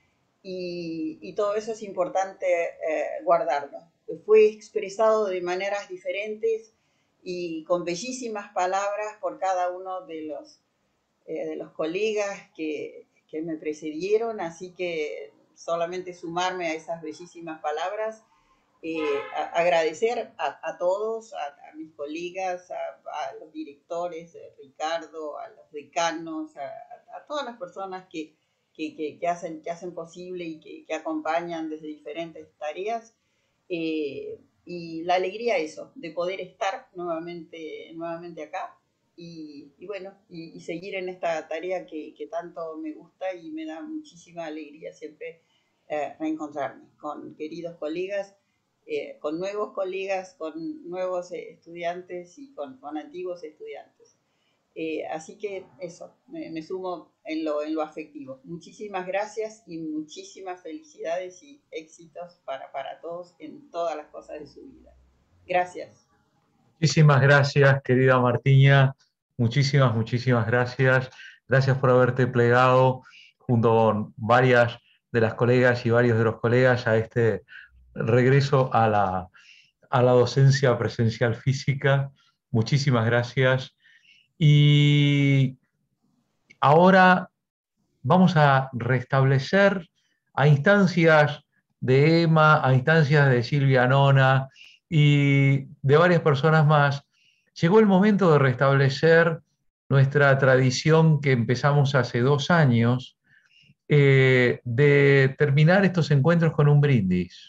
y, y todo eso es importante eh, guardarlo. Fue expresado de maneras diferentes y con bellísimas palabras por cada uno de los, eh, de los colegas que, que me precedieron, así que solamente sumarme a esas bellísimas palabras, eh, a, agradecer a, a todos, a, a mis colegas, a, a los directores, a Ricardo, a los decanos, a, a, a todas las personas que, que, que, que, hacen, que hacen posible y que, que acompañan desde diferentes tareas. Eh, y la alegría eso, de poder estar nuevamente, nuevamente acá, y, y bueno, y, y seguir en esta tarea que, que tanto me gusta, y me da muchísima alegría siempre eh, reencontrarme con queridos colegas, eh, con nuevos colegas, con nuevos eh, estudiantes y con, con antiguos estudiantes. Eh, así que eso, me, me sumo en lo, en lo afectivo. Muchísimas gracias y muchísimas felicidades y éxitos para, para todos en todas las cosas de su vida. Gracias. Muchísimas gracias, querida Martiña. Muchísimas, muchísimas gracias. Gracias por haberte plegado junto con varias de las colegas y varios de los colegas a este regreso a la, a la docencia presencial física. Muchísimas gracias. Y ahora vamos a restablecer a instancias de Emma, a instancias de Silvia Nona y de varias personas más. Llegó el momento de restablecer nuestra tradición que empezamos hace dos años, eh, de terminar estos encuentros con un brindis.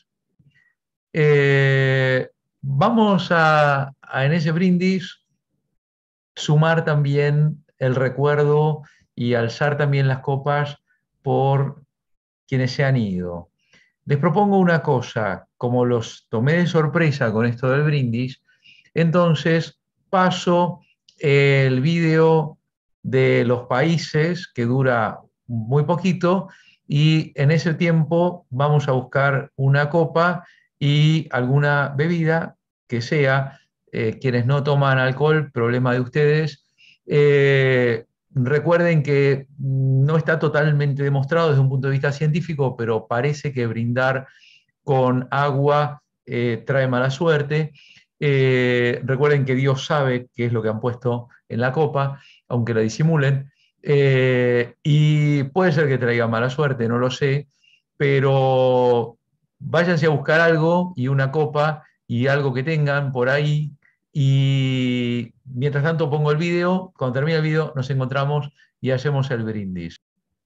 Eh, vamos a, a en ese brindis sumar también el recuerdo y alzar también las copas por quienes se han ido. Les propongo una cosa, como los tomé de sorpresa con esto del brindis, entonces paso el vídeo de los países, que dura muy poquito, y en ese tiempo vamos a buscar una copa y alguna bebida que sea, eh, quienes no toman alcohol, problema de ustedes, eh, recuerden que no está totalmente demostrado desde un punto de vista científico, pero parece que brindar con agua eh, trae mala suerte. Eh, recuerden que Dios sabe qué es lo que han puesto en la copa, aunque la disimulen, eh, y puede ser que traiga mala suerte, no lo sé, pero váyanse a buscar algo y una copa y algo que tengan por ahí, y mientras tanto pongo el vídeo. Cuando termine el vídeo nos encontramos y hacemos el brindis.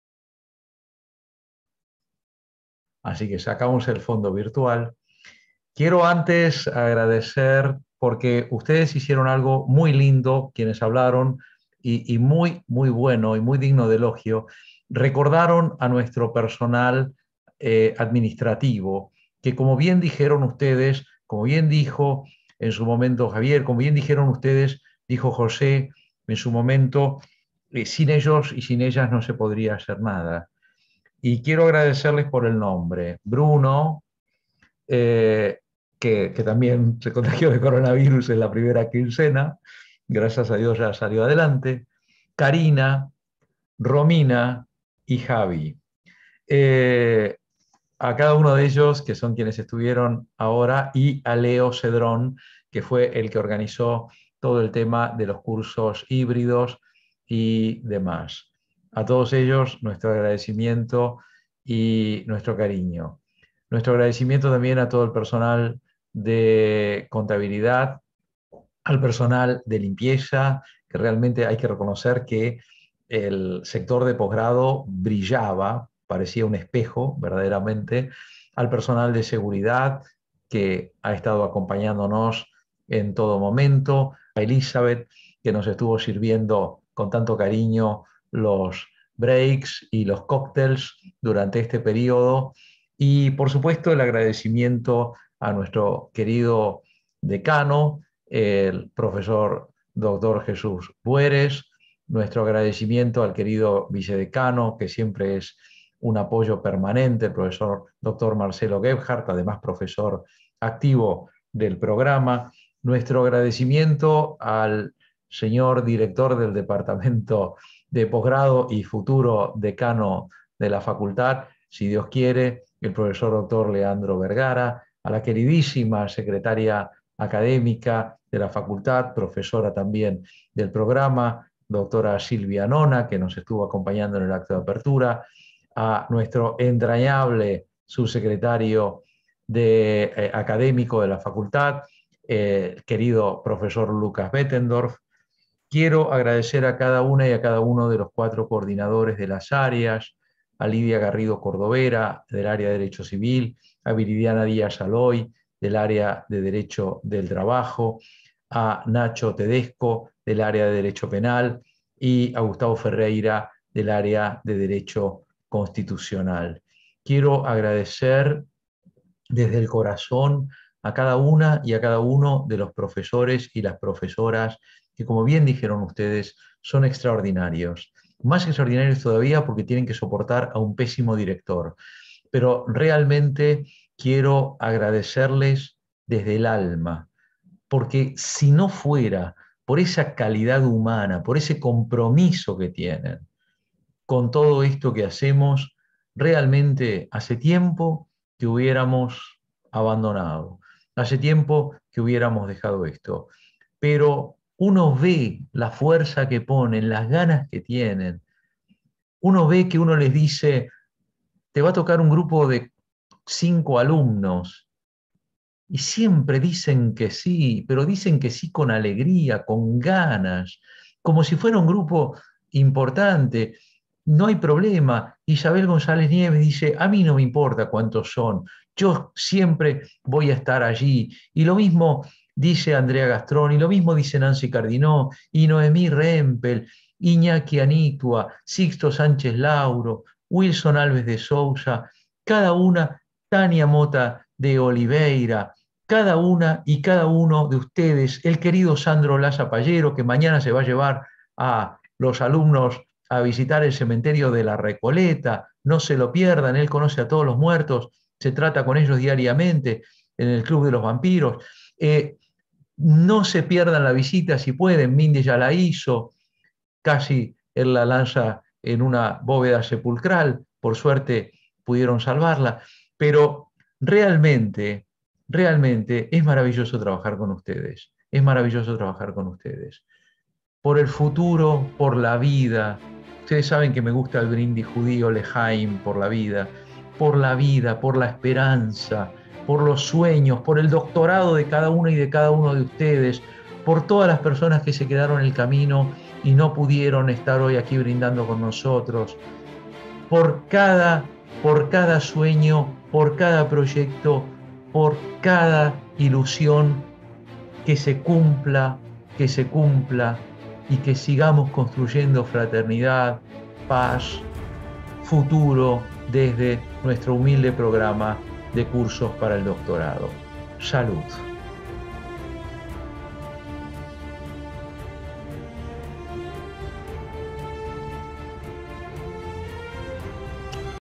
Así que sacamos el fondo virtual. Quiero antes agradecer, porque ustedes hicieron algo muy lindo, quienes hablaron, y, y muy, muy bueno y muy digno de elogio. Recordaron a nuestro personal eh, administrativo, que como bien dijeron ustedes, como bien dijo en su momento Javier, como bien dijeron ustedes, dijo José en su momento, eh, sin ellos y sin ellas no se podría hacer nada. Y quiero agradecerles por el nombre. Bruno, eh, que, que también se contagió de coronavirus en la primera quincena, gracias a Dios ya salió adelante. Karina, Romina y Javi. Eh, a cada uno de ellos, que son quienes estuvieron ahora, y a Leo Cedrón, que fue el que organizó todo el tema de los cursos híbridos y demás. A todos ellos, nuestro agradecimiento y nuestro cariño. Nuestro agradecimiento también a todo el personal de contabilidad, al personal de limpieza, que realmente hay que reconocer que el sector de posgrado brillaba, parecía un espejo verdaderamente, al personal de seguridad que ha estado acompañándonos en todo momento, a Elizabeth, que nos estuvo sirviendo con tanto cariño los breaks y los cócteles durante este periodo, y por supuesto el agradecimiento a nuestro querido decano, el profesor doctor Jesús Bueres, nuestro agradecimiento al querido vicedecano, que siempre es un apoyo permanente, el profesor doctor Marcelo Gebhardt, además profesor activo del programa. Nuestro agradecimiento al señor director del departamento de posgrado y futuro decano de la facultad, si Dios quiere, el profesor doctor Leandro Vergara, a la queridísima secretaria académica de la facultad, profesora también del programa, doctora Silvia Nona, que nos estuvo acompañando en el acto de apertura, a nuestro entrañable subsecretario de, eh, académico de la facultad, eh, querido profesor Lucas Bettendorf. Quiero agradecer a cada una y a cada uno de los cuatro coordinadores de las áreas, a Lidia Garrido Cordovera, del área de Derecho Civil, a Viridiana Díaz Aloy, del área de Derecho del Trabajo, a Nacho Tedesco, del área de Derecho Penal, y a Gustavo Ferreira, del área de Derecho Constitucional. Quiero agradecer desde el corazón a cada una y a cada uno de los profesores y las profesoras que, como bien dijeron ustedes, son extraordinarios. Más extraordinarios todavía porque tienen que soportar a un pésimo director. Pero realmente quiero agradecerles desde el alma, porque si no fuera por esa calidad humana, por ese compromiso que tienen con todo esto que hacemos, realmente hace tiempo que hubiéramos abandonado, hace tiempo que hubiéramos dejado esto. Pero uno ve la fuerza que ponen, las ganas que tienen. Uno ve que uno les dice, te va a tocar un grupo de cinco alumnos, y siempre dicen que sí, pero dicen que sí con alegría, con ganas, como si fuera un grupo importante. No hay problema. Isabel González Nieves dice, a mí no me importa cuántos son, yo siempre voy a estar allí. Y lo mismo dice Andrea Gastrón, y lo mismo dice Nancy Cardinó, y Noemí Rempel, Iñaki Anitua, Sixto Sánchez Lauro, Wilson Alves de Sousa, cada una, Tania Mota de Oliveira, cada una y cada uno de ustedes, el querido Sandro Laza Pallero, que mañana se va a llevar a los alumnos a visitar el cementerio de la Recoleta, no se lo pierdan, él conoce a todos los muertos, se trata con ellos diariamente en el Club de los Vampiros. Eh, no se pierdan la visita si pueden, Mindy ya la hizo, casi él la lanza en una bóveda sepulcral, por suerte pudieron salvarla, pero realmente, realmente es maravilloso trabajar con ustedes, es maravilloso trabajar con ustedes. Por el futuro, por la vida. Ustedes saben que me gusta el brindis judío, Lejaim, por la vida, por la vida, por la esperanza, por los sueños, por el doctorado de cada uno y de cada uno de ustedes, por todas las personas que se quedaron en el camino y no pudieron estar hoy aquí brindando con nosotros, por cada, por cada sueño, por cada proyecto, por cada ilusión que se cumpla, que se cumpla, y que sigamos construyendo fraternidad, paz, futuro desde nuestro humilde programa de cursos para el doctorado. Salud.